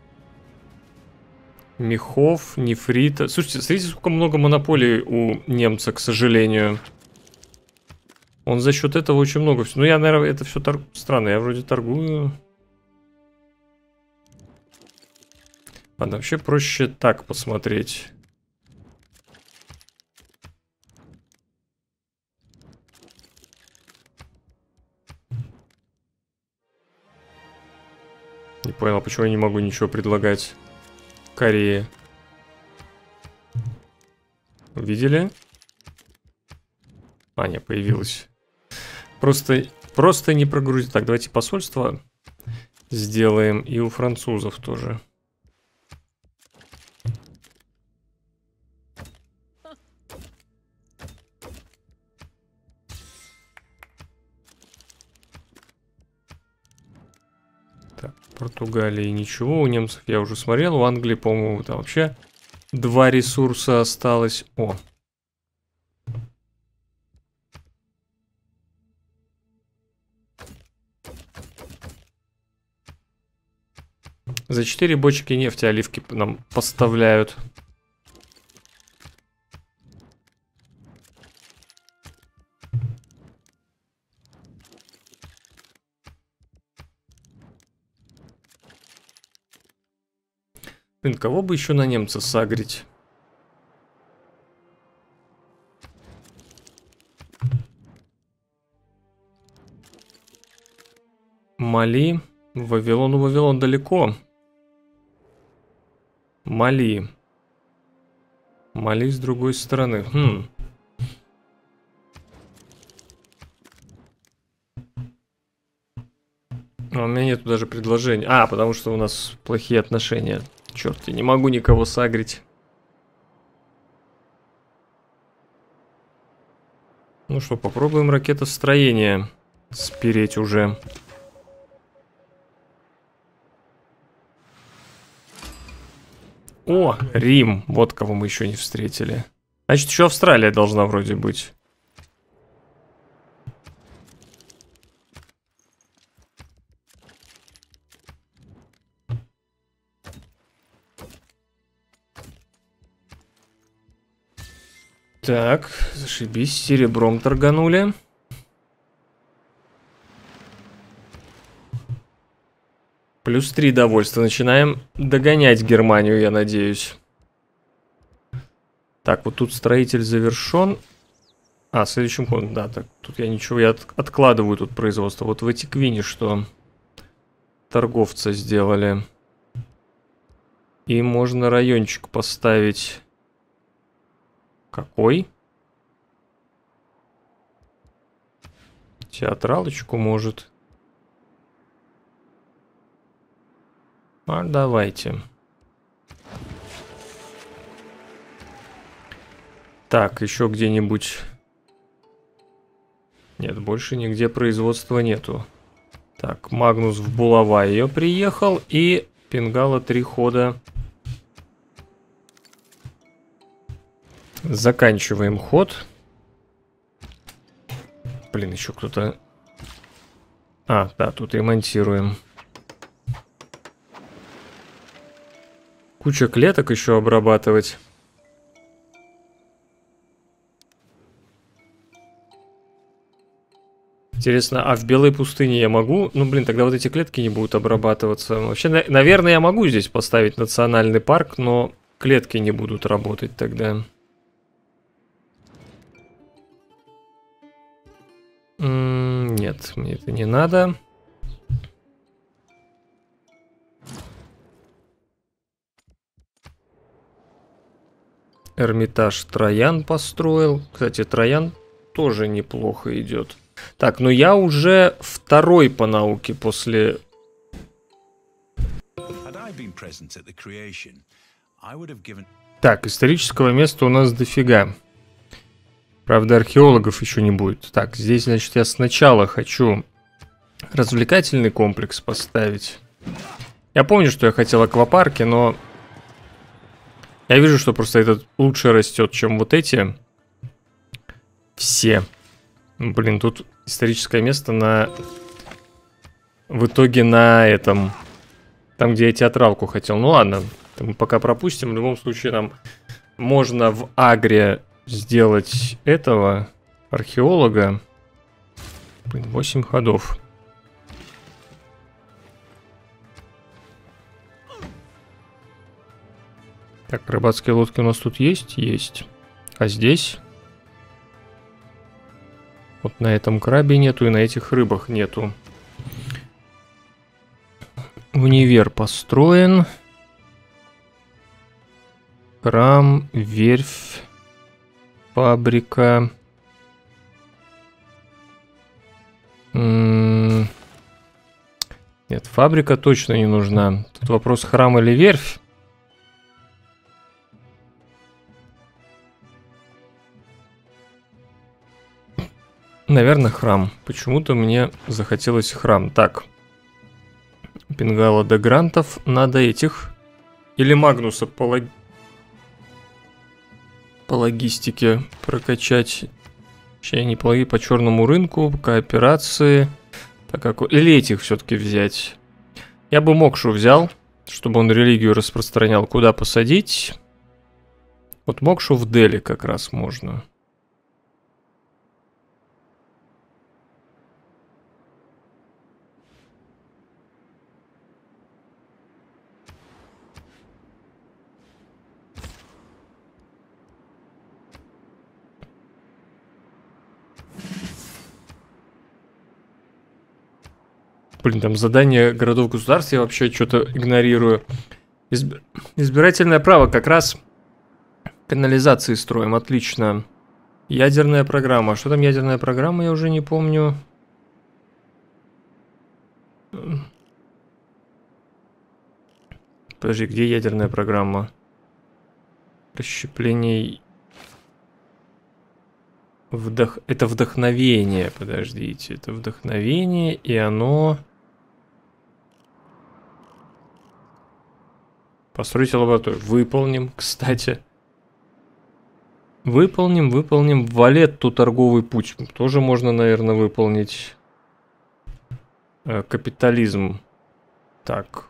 Мехов, нефрита. Слушайте, смотрите, сколько много монополий у немца, к сожалению. Он за счет этого очень много... Ну, я, наверное, это все странно. Я вроде торгую. Ладно, вообще проще так посмотреть. понял, почему я не могу ничего предлагать Корее. Видели? А, не, появилась. Просто не прогрузить. Так, давайте посольство сделаем. И у французов тоже. Так, Португалии ничего. У немцев я уже смотрел. У Англии, по-моему, там вообще 2 ресурса осталось. О. За 4 бочки нефти оливки нам поставляют. Блин, кого бы еще на немца сагрить? Мали. Вавилон, Вавилон далеко. Мали. Мали с другой стороны. А у меня нету даже предложений. А, потому что у нас плохие отношения. Черт, я не могу никого сагрить. Ну что, попробуем ракетостроение спереть уже. О, Рим. Вот кого мы еще не встретили. Значит, еще Австралия должна вроде быть. Так, зашибись, серебром торганули. Плюс 3 довольства. Начинаем догонять Германию, я надеюсь. Так, вот тут строитель завершен. А, следующим ходом, да, так, тут я ничего, я откладываю тут производство. Вот в Этиквине что? Торговца сделали. И можно райончик поставить. Какой? Театралочку может. А давайте. Так, еще где-нибудь. Нет, больше нигде производства нету. Так, Магнус в Булавайо приехал. И Пингала 3 хода. Заканчиваем ход. Блин, еще кто-то... А, да, тут ремонтируем. Куча клеток еще обрабатывать. Интересно, а в Белой пустыне я могу? Ну, блин, тогда вот эти клетки не будут обрабатываться. Вообще, наверное, я могу здесь поставить национальный парк, но клетки не будут работать тогда. Нет, мне это не надо. Эрмитаж Троян построил. Кстати, Троян тоже неплохо идет. Так, ну я уже второй по науке после... Так, исторического места у нас дофига. Правда, археологов еще не будет. Так, здесь, значит, я сначала хочу развлекательный комплекс поставить. Я помню, что я хотел аквапарки, но... Я вижу, что просто этот лучше растет, чем вот эти. Все. Блин, тут историческое место на... В итоге на этом... Там, где я театралку хотел. Ну ладно, мы пока пропустим. В любом случае нам можно в Агре сделать этого археолога. Блин, 8 ходов. Так, рыбацкие лодки у нас тут есть? Есть. А здесь? Вот на этом крабе нету и на этих рыбах нету. У Универ построен. Храм, верфь, фабрика. Нет, фабрика точно не нужна. Тут вопрос, храм или верфь. Наверное, храм. Почему-то мне захотелось храм. Так. Пингала до грантов. Надо этих. Или Магнуса по логистике прокачать. Вообще не по черному рынку, кооперации. Так как... Или этих все-таки взять. Я бы Мокшу взял, чтобы он религию распространял. Куда посадить? Вот Мокшу в Дели как раз можно. Блин, там задание городов-государств я вообще что-то игнорирую. Избирательное право как раз канализации строим, отлично. Ядерная программа. Что там ядерная программа, я уже не помню. Подожди, где ядерная программа? Расщепление... Это вдохновение, подождите. Это вдохновение, и оно... Постройте лабораторию. Выполним, кстати. Выполним. Валетту торговый путь. Тоже можно, наверное, выполнить. Капитализм. Так.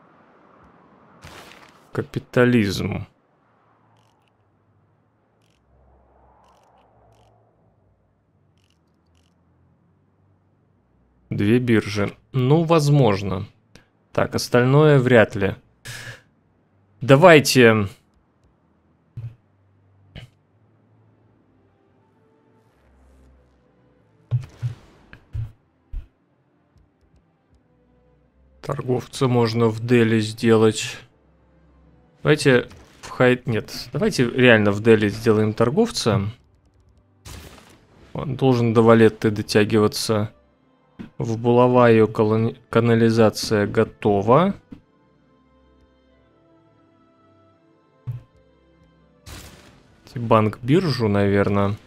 Капитализм. Две биржи. Ну, возможно. Так, остальное вряд ли. Давайте... Торговца можно в Дели сделать. Давайте в Хайт... Нет, давайте реально в Дели сделаем торговца. Он должен до Валетты дотягиваться. В Булаваю канализация готова. Банк-биржу, наверное.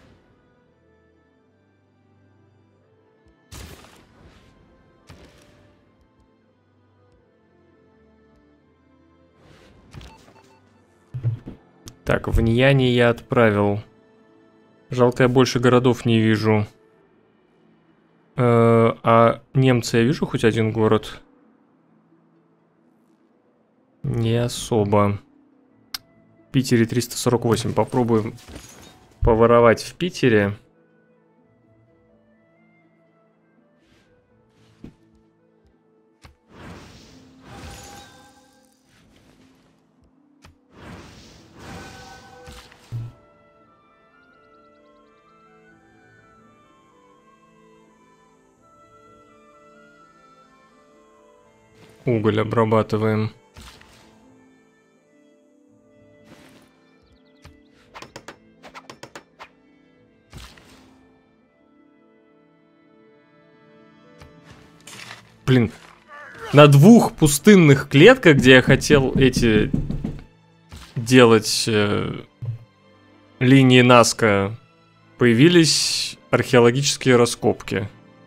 Так, в Ньяне я отправил. Жалко, я больше городов не вижу. А немцы я вижу хоть один город? Не особо. В Питере 348. Попробуем поворовать в Питере. Уголь обрабатываем. Блин, на двух пустынных клетках, где я хотел эти делать линии Наска, появились археологические раскопки.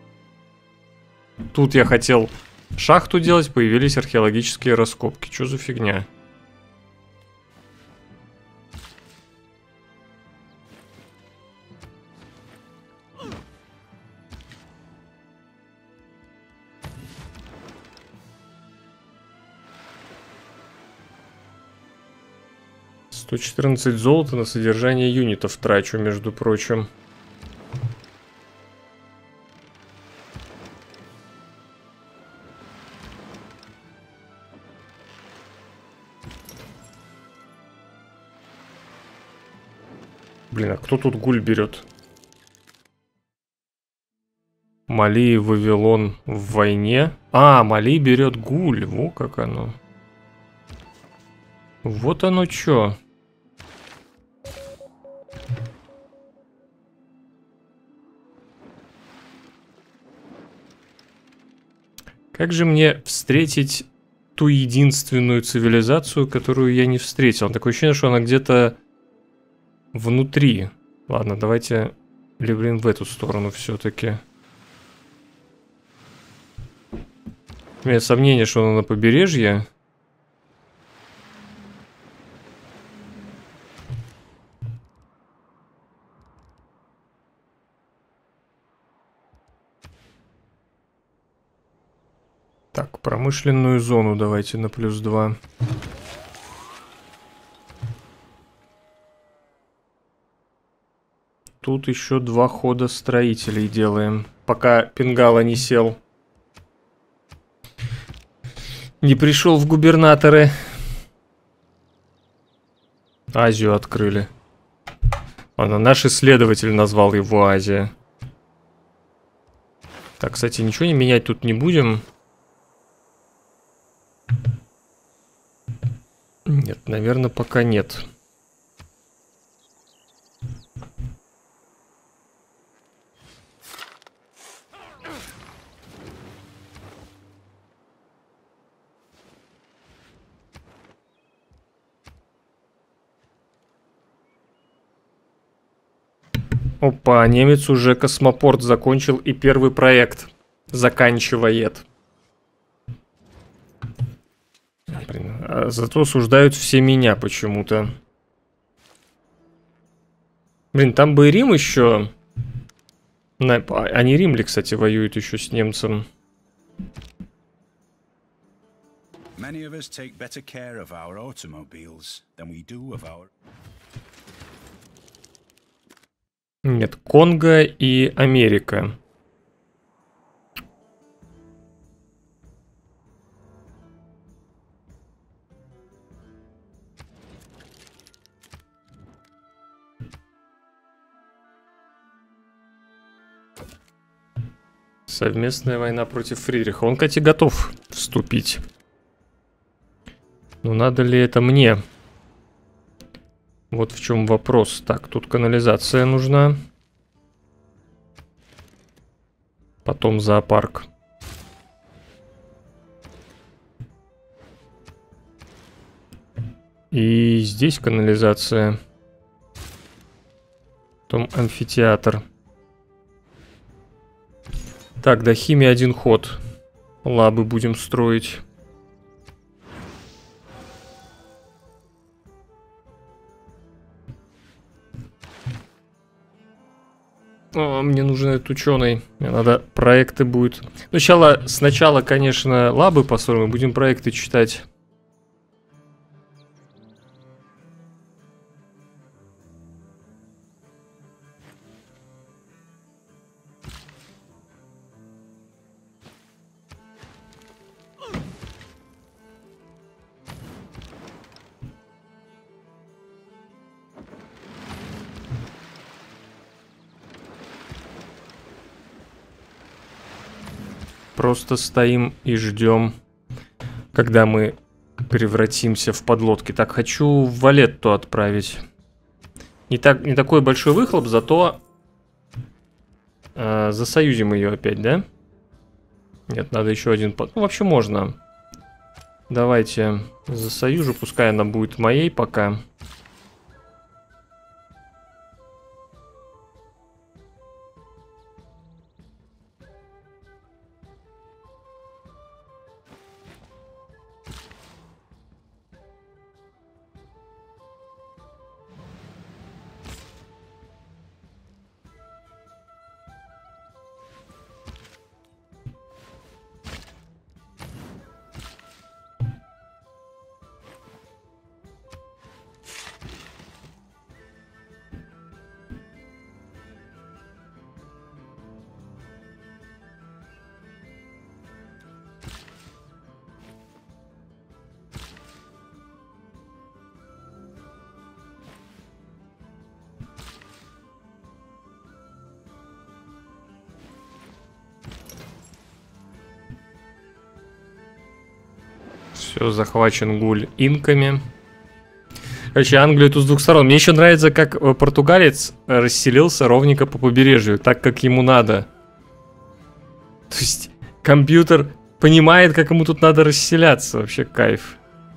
Тут я хотел шахту делать, появились археологические раскопки. Что за фигня? $114 золота на содержание юнитов трачу, между прочим. Блин, а кто тут гуль берет? Мали и Вавилон в войне. А, Мали берет Гуль. Во как оно. Вот оно чё. Как же мне встретить ту единственную цивилизацию, которую я не встретил? Такое ощущение, что она где-то внутри. Ладно, давайте, блин, в эту сторону все-таки. У меня сомнение, что она на побережье. Так, промышленную зону давайте на +2. Тут еще 2 хода строителей делаем, пока Пингала не сел. Не пришел в губернаторы. Азию открыли. Наш исследователь назвал его Азия. Так, кстати, ничего не менять тут не будем. Нет, наверное, пока нет. Опа, немец уже космопорт закончил и первый проект заканчивает. Блин, а зато осуждают все меня почему-то. Блин, там бы и Рим еще. Они Римли, кстати, воюют еще с немцем. Нет, Конго и Америка. Совместная война против Фридриха. Он, кстати, готов вступить. Но надо ли это мне? Вот в чем вопрос. Так, тут канализация нужна. Потом зоопарк. И здесь канализация. Потом амфитеатр. Так, до химии 1 ход. Лабы будем строить. Мне нужен этот ученый. Мне надо проекты будет. Сначала, конечно, лабы построим, будем проекты читать. Просто стоим и ждем, когда мы превратимся в подлодки. Так, хочу в Валетту отправить. Не такой большой выхлоп, зато засоюзим ее опять, да? Нет, надо еще один. Ну, вообще можно. Давайте засоюжу, пускай она будет моей пока. Все, захвачен Гуль инками. Короче, Англию тут с двух сторон. Мне еще нравится, как португалец расселился ровненько по побережью, так как ему надо. То есть компьютер понимает, как ему тут надо расселяться. Вообще кайф.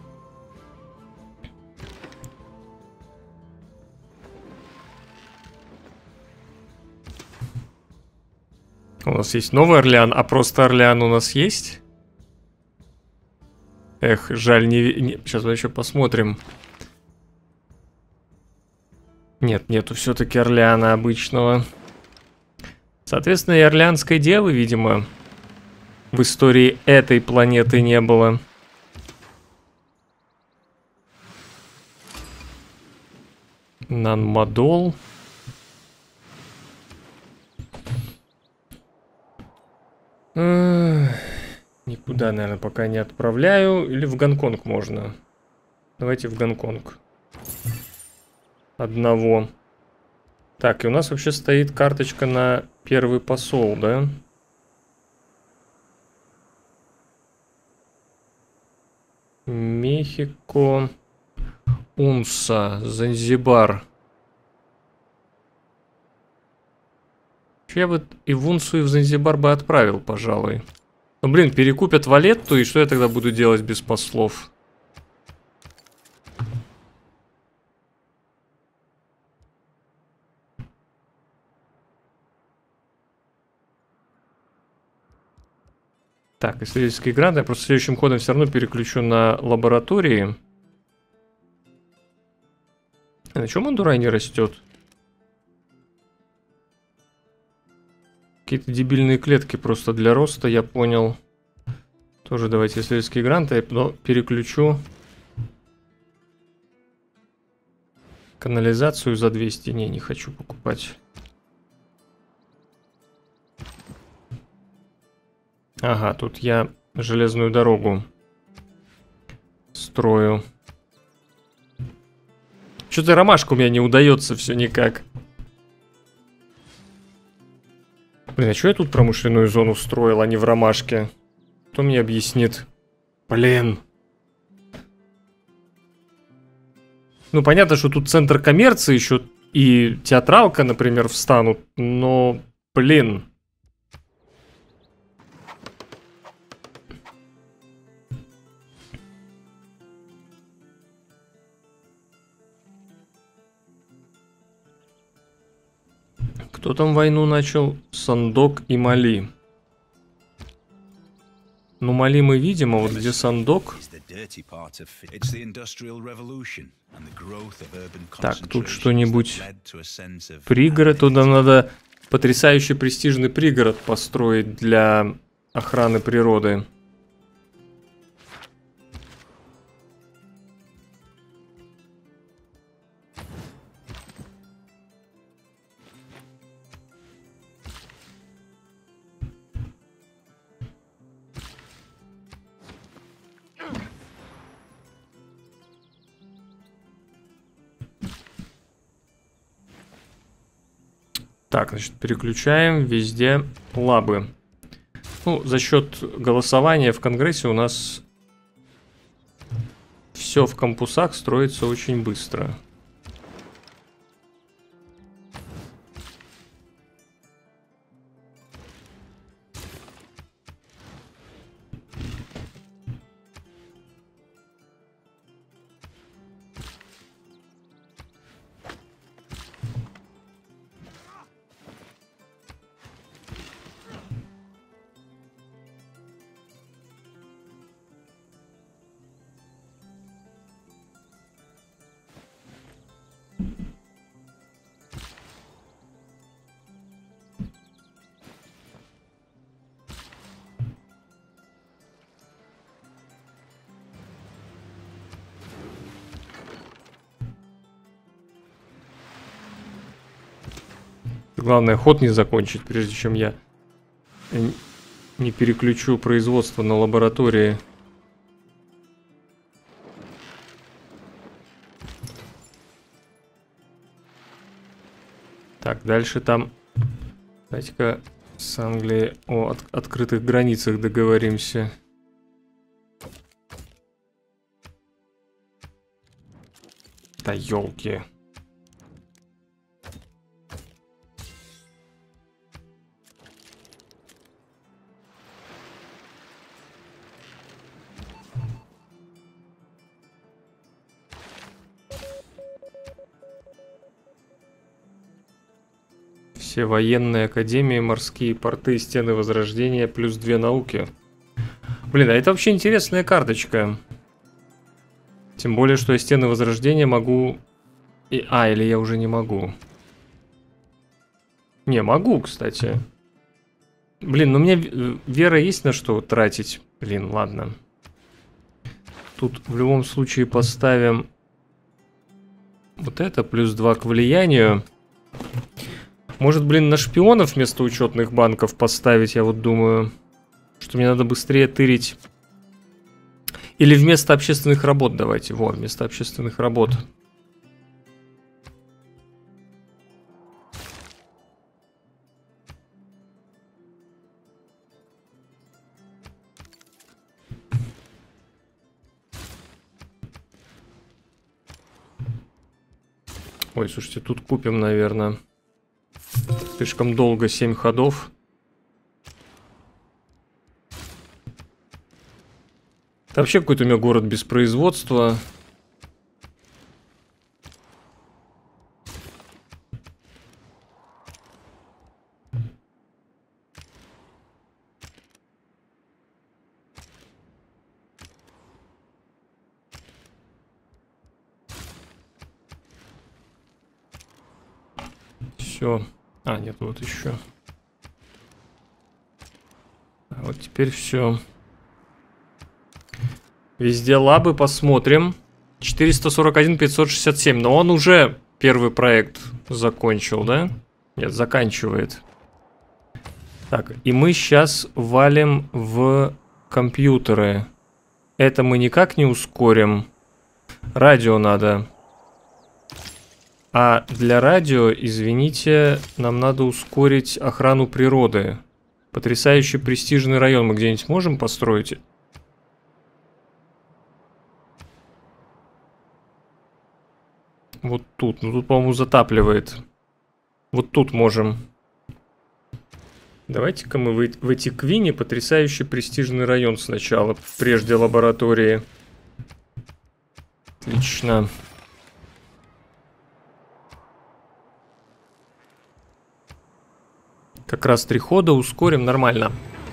У нас есть Новый Орлеан, а просто Орлеан у нас есть? Эх, жаль, сейчас мы еще посмотрим. Нет, нету все-таки Орлеана обычного. Соответственно, и Орлеанской девы, видимо, в истории этой планеты не было. Нанмадол. Никуда, наверное, пока не отправляю. Или в Гонконг можно. Давайте в Гонконг. Одного. Так, и у нас вообще стоит карточка на первый посол, да? Мехико. Унса. Занзибар. Я бы и в Унсу, и в Занзибар бы отправил, пожалуй. Ну, блин, перекупят Валетту, и что я тогда буду делать без послов? Так, исследовательские гранты. Я просто следующим ходом все равно переключу на лаборатории. А на чем Мандурай не растет? Какие-то дебильные клетки просто для роста, я понял. Тоже давайте исследовательские гранты, но переключу канализацию за 200. Не хочу покупать. Ага, тут я железную дорогу строю. Что-то ромашка у меня не удается все никак. Блин, а что я тут промышленную зону строил, а не в ромашке? Кто мне объяснит? Блин. Ну, понятно, что тут центр коммерции еще и театралка, например, встанут, но, блин. Кто там войну начал? Сандок и Мали. Ну, Мали мы видим, а вот где Сандок? Так, тут что-нибудь. Пригород, туда надо потрясающе престижный пригород построить для охраны природы. Так, значит, переключаем везде лабы. Ну, за счет голосования в Конгрессе у нас все в кампусах строится очень быстро. Главное, ход не закончить, прежде чем я не переключу производство на лаборатории. Так, дальше там... Давайте-ка с Англией о открытых границах договоримся. Да елки. Все военные академии, морские порты, стены возрождения, плюс 2 науки. Блин, а это вообще интересная карточка. Тем более, что я стены возрождения могу... или я уже не могу. Не, могу, кстати. Блин, ну у меня вера есть на что тратить. Блин, ладно. Тут в любом случае поставим... Вот это, плюс 2 к влиянию. Может, блин, на шпионов вместо учетных банков поставить, я вот думаю. Что мне надо быстрее тырить. Или вместо общественных работ давайте. Во, вместо общественных работ. Ой, слушайте, тут купим, наверное. Слишком долго, 7 ходов. Это вообще какой-то у меня город без производства. Все. А, нет, вот еще. А вот теперь все. Везде лабы, посмотрим. 441 567. Но он уже первый проект закончил, да? Нет, заканчивает. Так, и мы сейчас валим в компьютеры. Это мы никак не ускорим. Радио надо. А для радио, извините, нам надо ускорить охрану природы. Потрясающий престижный район мы где-нибудь можем построить? Вот тут. Ну тут, по-моему, затапливает. Вот тут можем. Давайте-ка мы в эти Квине потрясающий престижный район сначала, прежде лаборатории. Отлично. Как раз 3 хода, ускорим, нормально.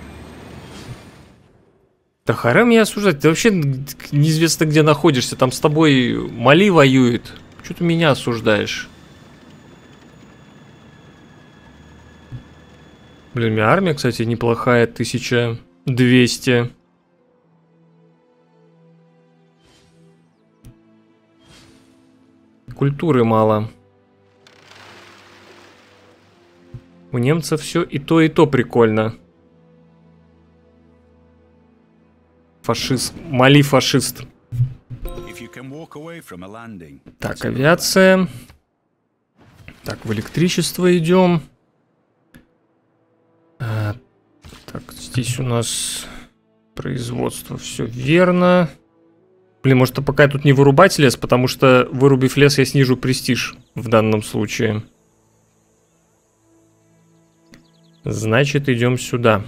Да харам меня осуждать, ты вообще неизвестно где находишься, там с тобой Мали воюет. Чё ты меня осуждаешь? Блин, у меня армия, кстати, неплохая, 1200. Культуры мало. У немцев все и то прикольно. Фашист. Мали фашист. Так, авиация. Так, в электричество идем. Так, здесь у нас производство. Все верно. Блин, может, пока я тут не вырубать лес, потому что, вырубив лес, я снижу престиж в данном случае. Значит, идем сюда.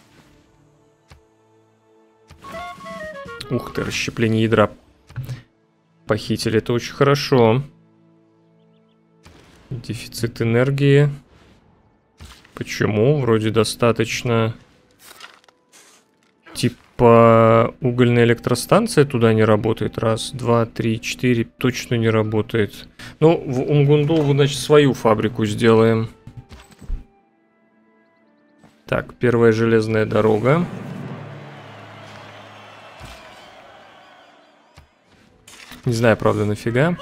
Ух ты, расщепление ядра похитили. Это очень хорошо. Дефицит энергии. Почему? Вроде достаточно. Типа угольная электростанция туда не работает. Раз, два, три, четыре. Точно не работает. Ну, в Умгундову, значит, свою фабрику сделаем. Так, первая железная дорога. Не знаю, правда, нафига.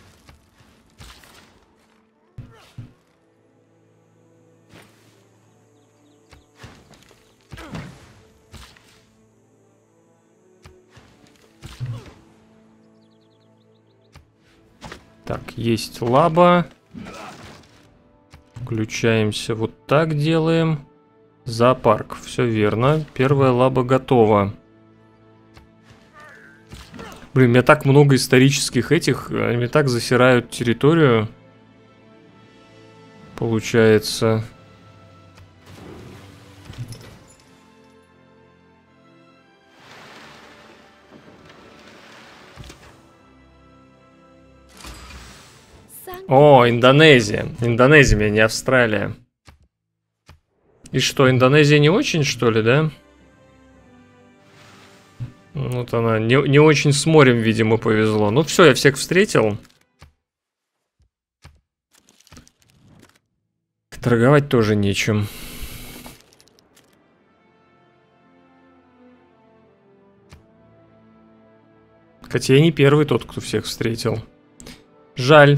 Так, есть лаба. Включаемся, вот так делаем. Зоопарк, все верно. Первая лаба готова. Блин, у меня так много исторических этих, они мне так засирают территорию. Получается. О, Индонезия. Индонезия, меня не Австралия. И что, Индонезия не очень, что ли, да? Вот она, не очень с морем, видимо, повезло. Ну все, я всех встретил. Торговать тоже нечем. Хотя я не первый тот, кто всех встретил. Жаль.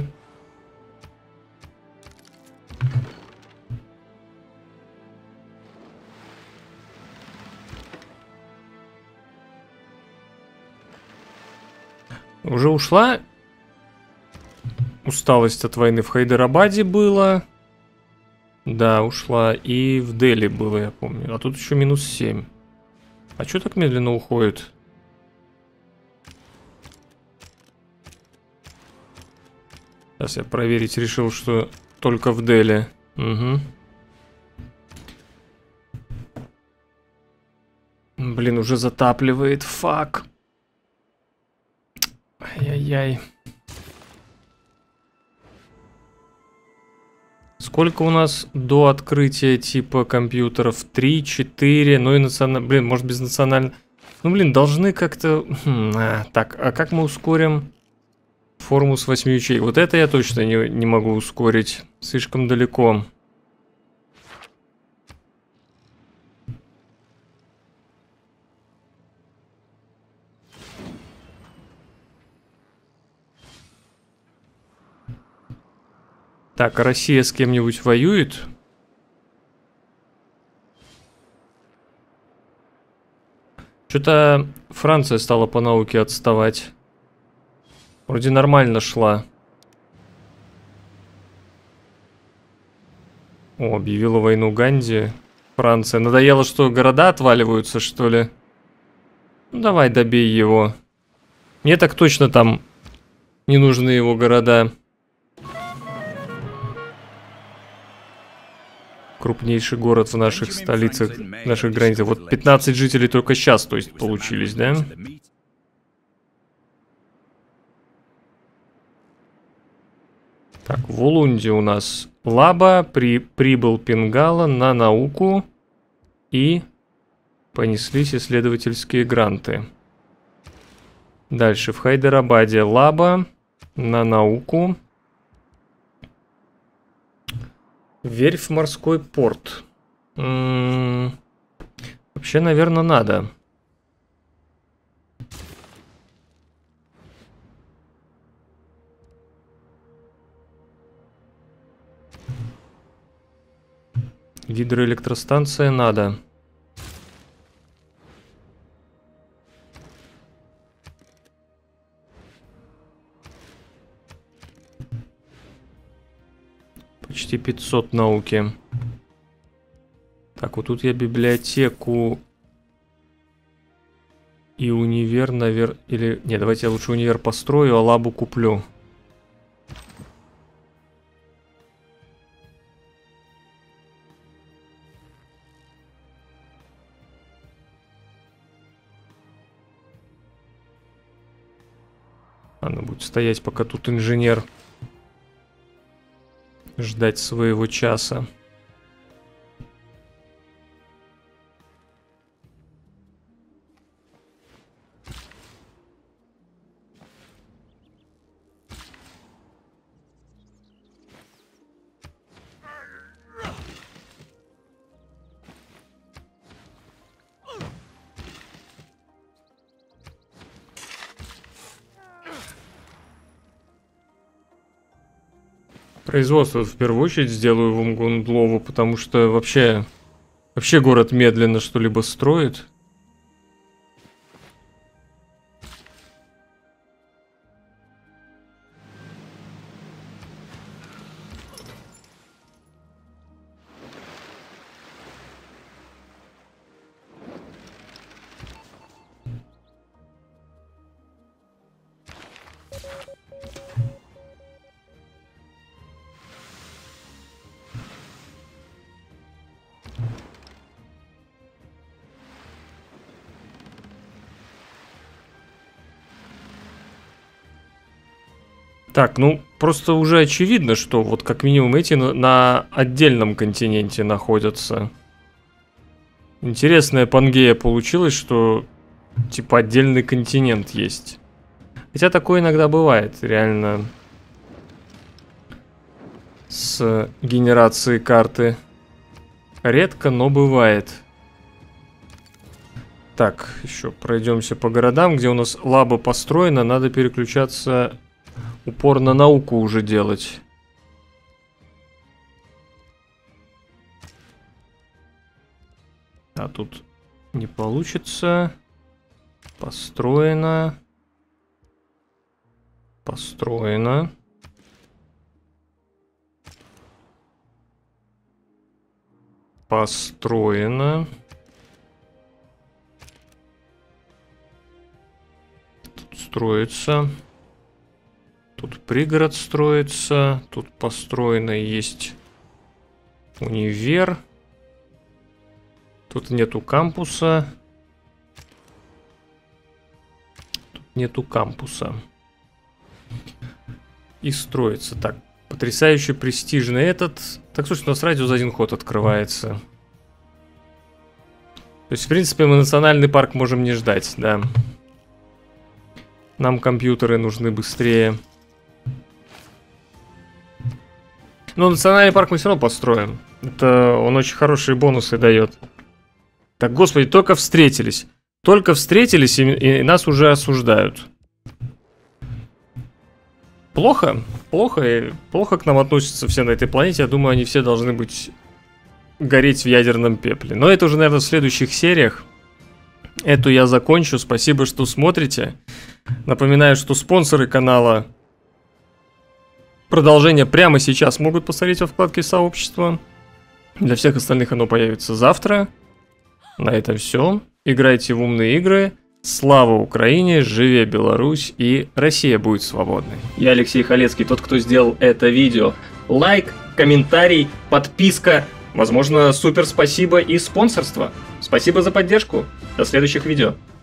Уже ушла усталость от войны в Хайдарабаде было. Да, ушла. И в Дели было, я помню. А тут еще -7. А что так медленно уходит? Сейчас я проверить решил, что только в Дели. Угу. Блин, уже затапливает. Фак. Ай-яй-яй. Сколько у нас до открытия типа компьютеров? 3, 4, ну и национально... Блин, может без национально... Ну, блин, должны как-то... Так, а как мы ускорим форму с 8 ячеек? Вот это я точно не могу ускорить. Слишком далеко. Так, а Россия с кем-нибудь воюет? Что-то Франция стала по науке отставать. Вроде нормально шла. О, объявила войну Ганди. Франция. Надоело, что города отваливаются, что ли? Ну, давай, добей его. Мне так точно там не нужны его города. Крупнейший город в наших столицах, наших границах. Вот 15 жителей только сейчас, то есть, получились, да? Так, в Улунде у нас Лаба, прибыл Пингала на науку и понеслись исследовательские гранты. Дальше в Хайдарабаде Лаба на науку. Верфь морской порт. Вообще, наверное, надо. Гидроэлектростанция надо. Почти 500 науки. Так, вот тут я библиотеку и универ, наверное... Или... Не, давайте я лучше универ построю, а лабу куплю. Она будет стоять, пока тут инженер. Ждать своего часа. Производство в первую очередь сделаю в Умгундлову, потому что вообще город медленно что-либо строит. Так, ну, просто уже очевидно, что вот как минимум эти на отдельном континенте находятся. Интересная Пангея получилась, что типа отдельный континент есть. Хотя такое иногда бывает, реально. С генерацией карты. Редко, но бывает. Так, еще пройдемся по городам, где у нас лаба построена. Надо переключаться... Упор на науку уже делать. А тут не получится. Построено. Построено. Построено. Тут строится. Тут пригород строится. Тут построено есть универ. Тут нету кампуса. Тут нету кампуса. И строится. Так, потрясающе престижный этот. Так, слушай, у нас радиус за один ход открывается. То есть, в принципе, мы национальный парк можем не ждать, да. Нам компьютеры нужны быстрее. Но национальный парк мы все равно построим. Это он очень хорошие бонусы дает. Так, господи, только встретились. Только встретились, и нас уже осуждают. Плохо. Плохо к нам относятся все на этой планете. Я думаю, они все должны быть... гореть в ядерном пепле. Но это уже, наверное, в следующих сериях. Эту я закончу. Спасибо, что смотрите. Напоминаю, что спонсоры канала... Продолжение прямо сейчас могут посмотреть во вкладке сообщества. Для всех остальных оно появится завтра. На этом все. Играйте в умные игры. Слава Украине, живе Беларусь и Россия будет свободной. Я Алексей Халецкий, тот, кто сделал это видео. Лайк, комментарий, подписка, возможно, супер спасибо и спонсорство. Спасибо за поддержку. До следующих видео.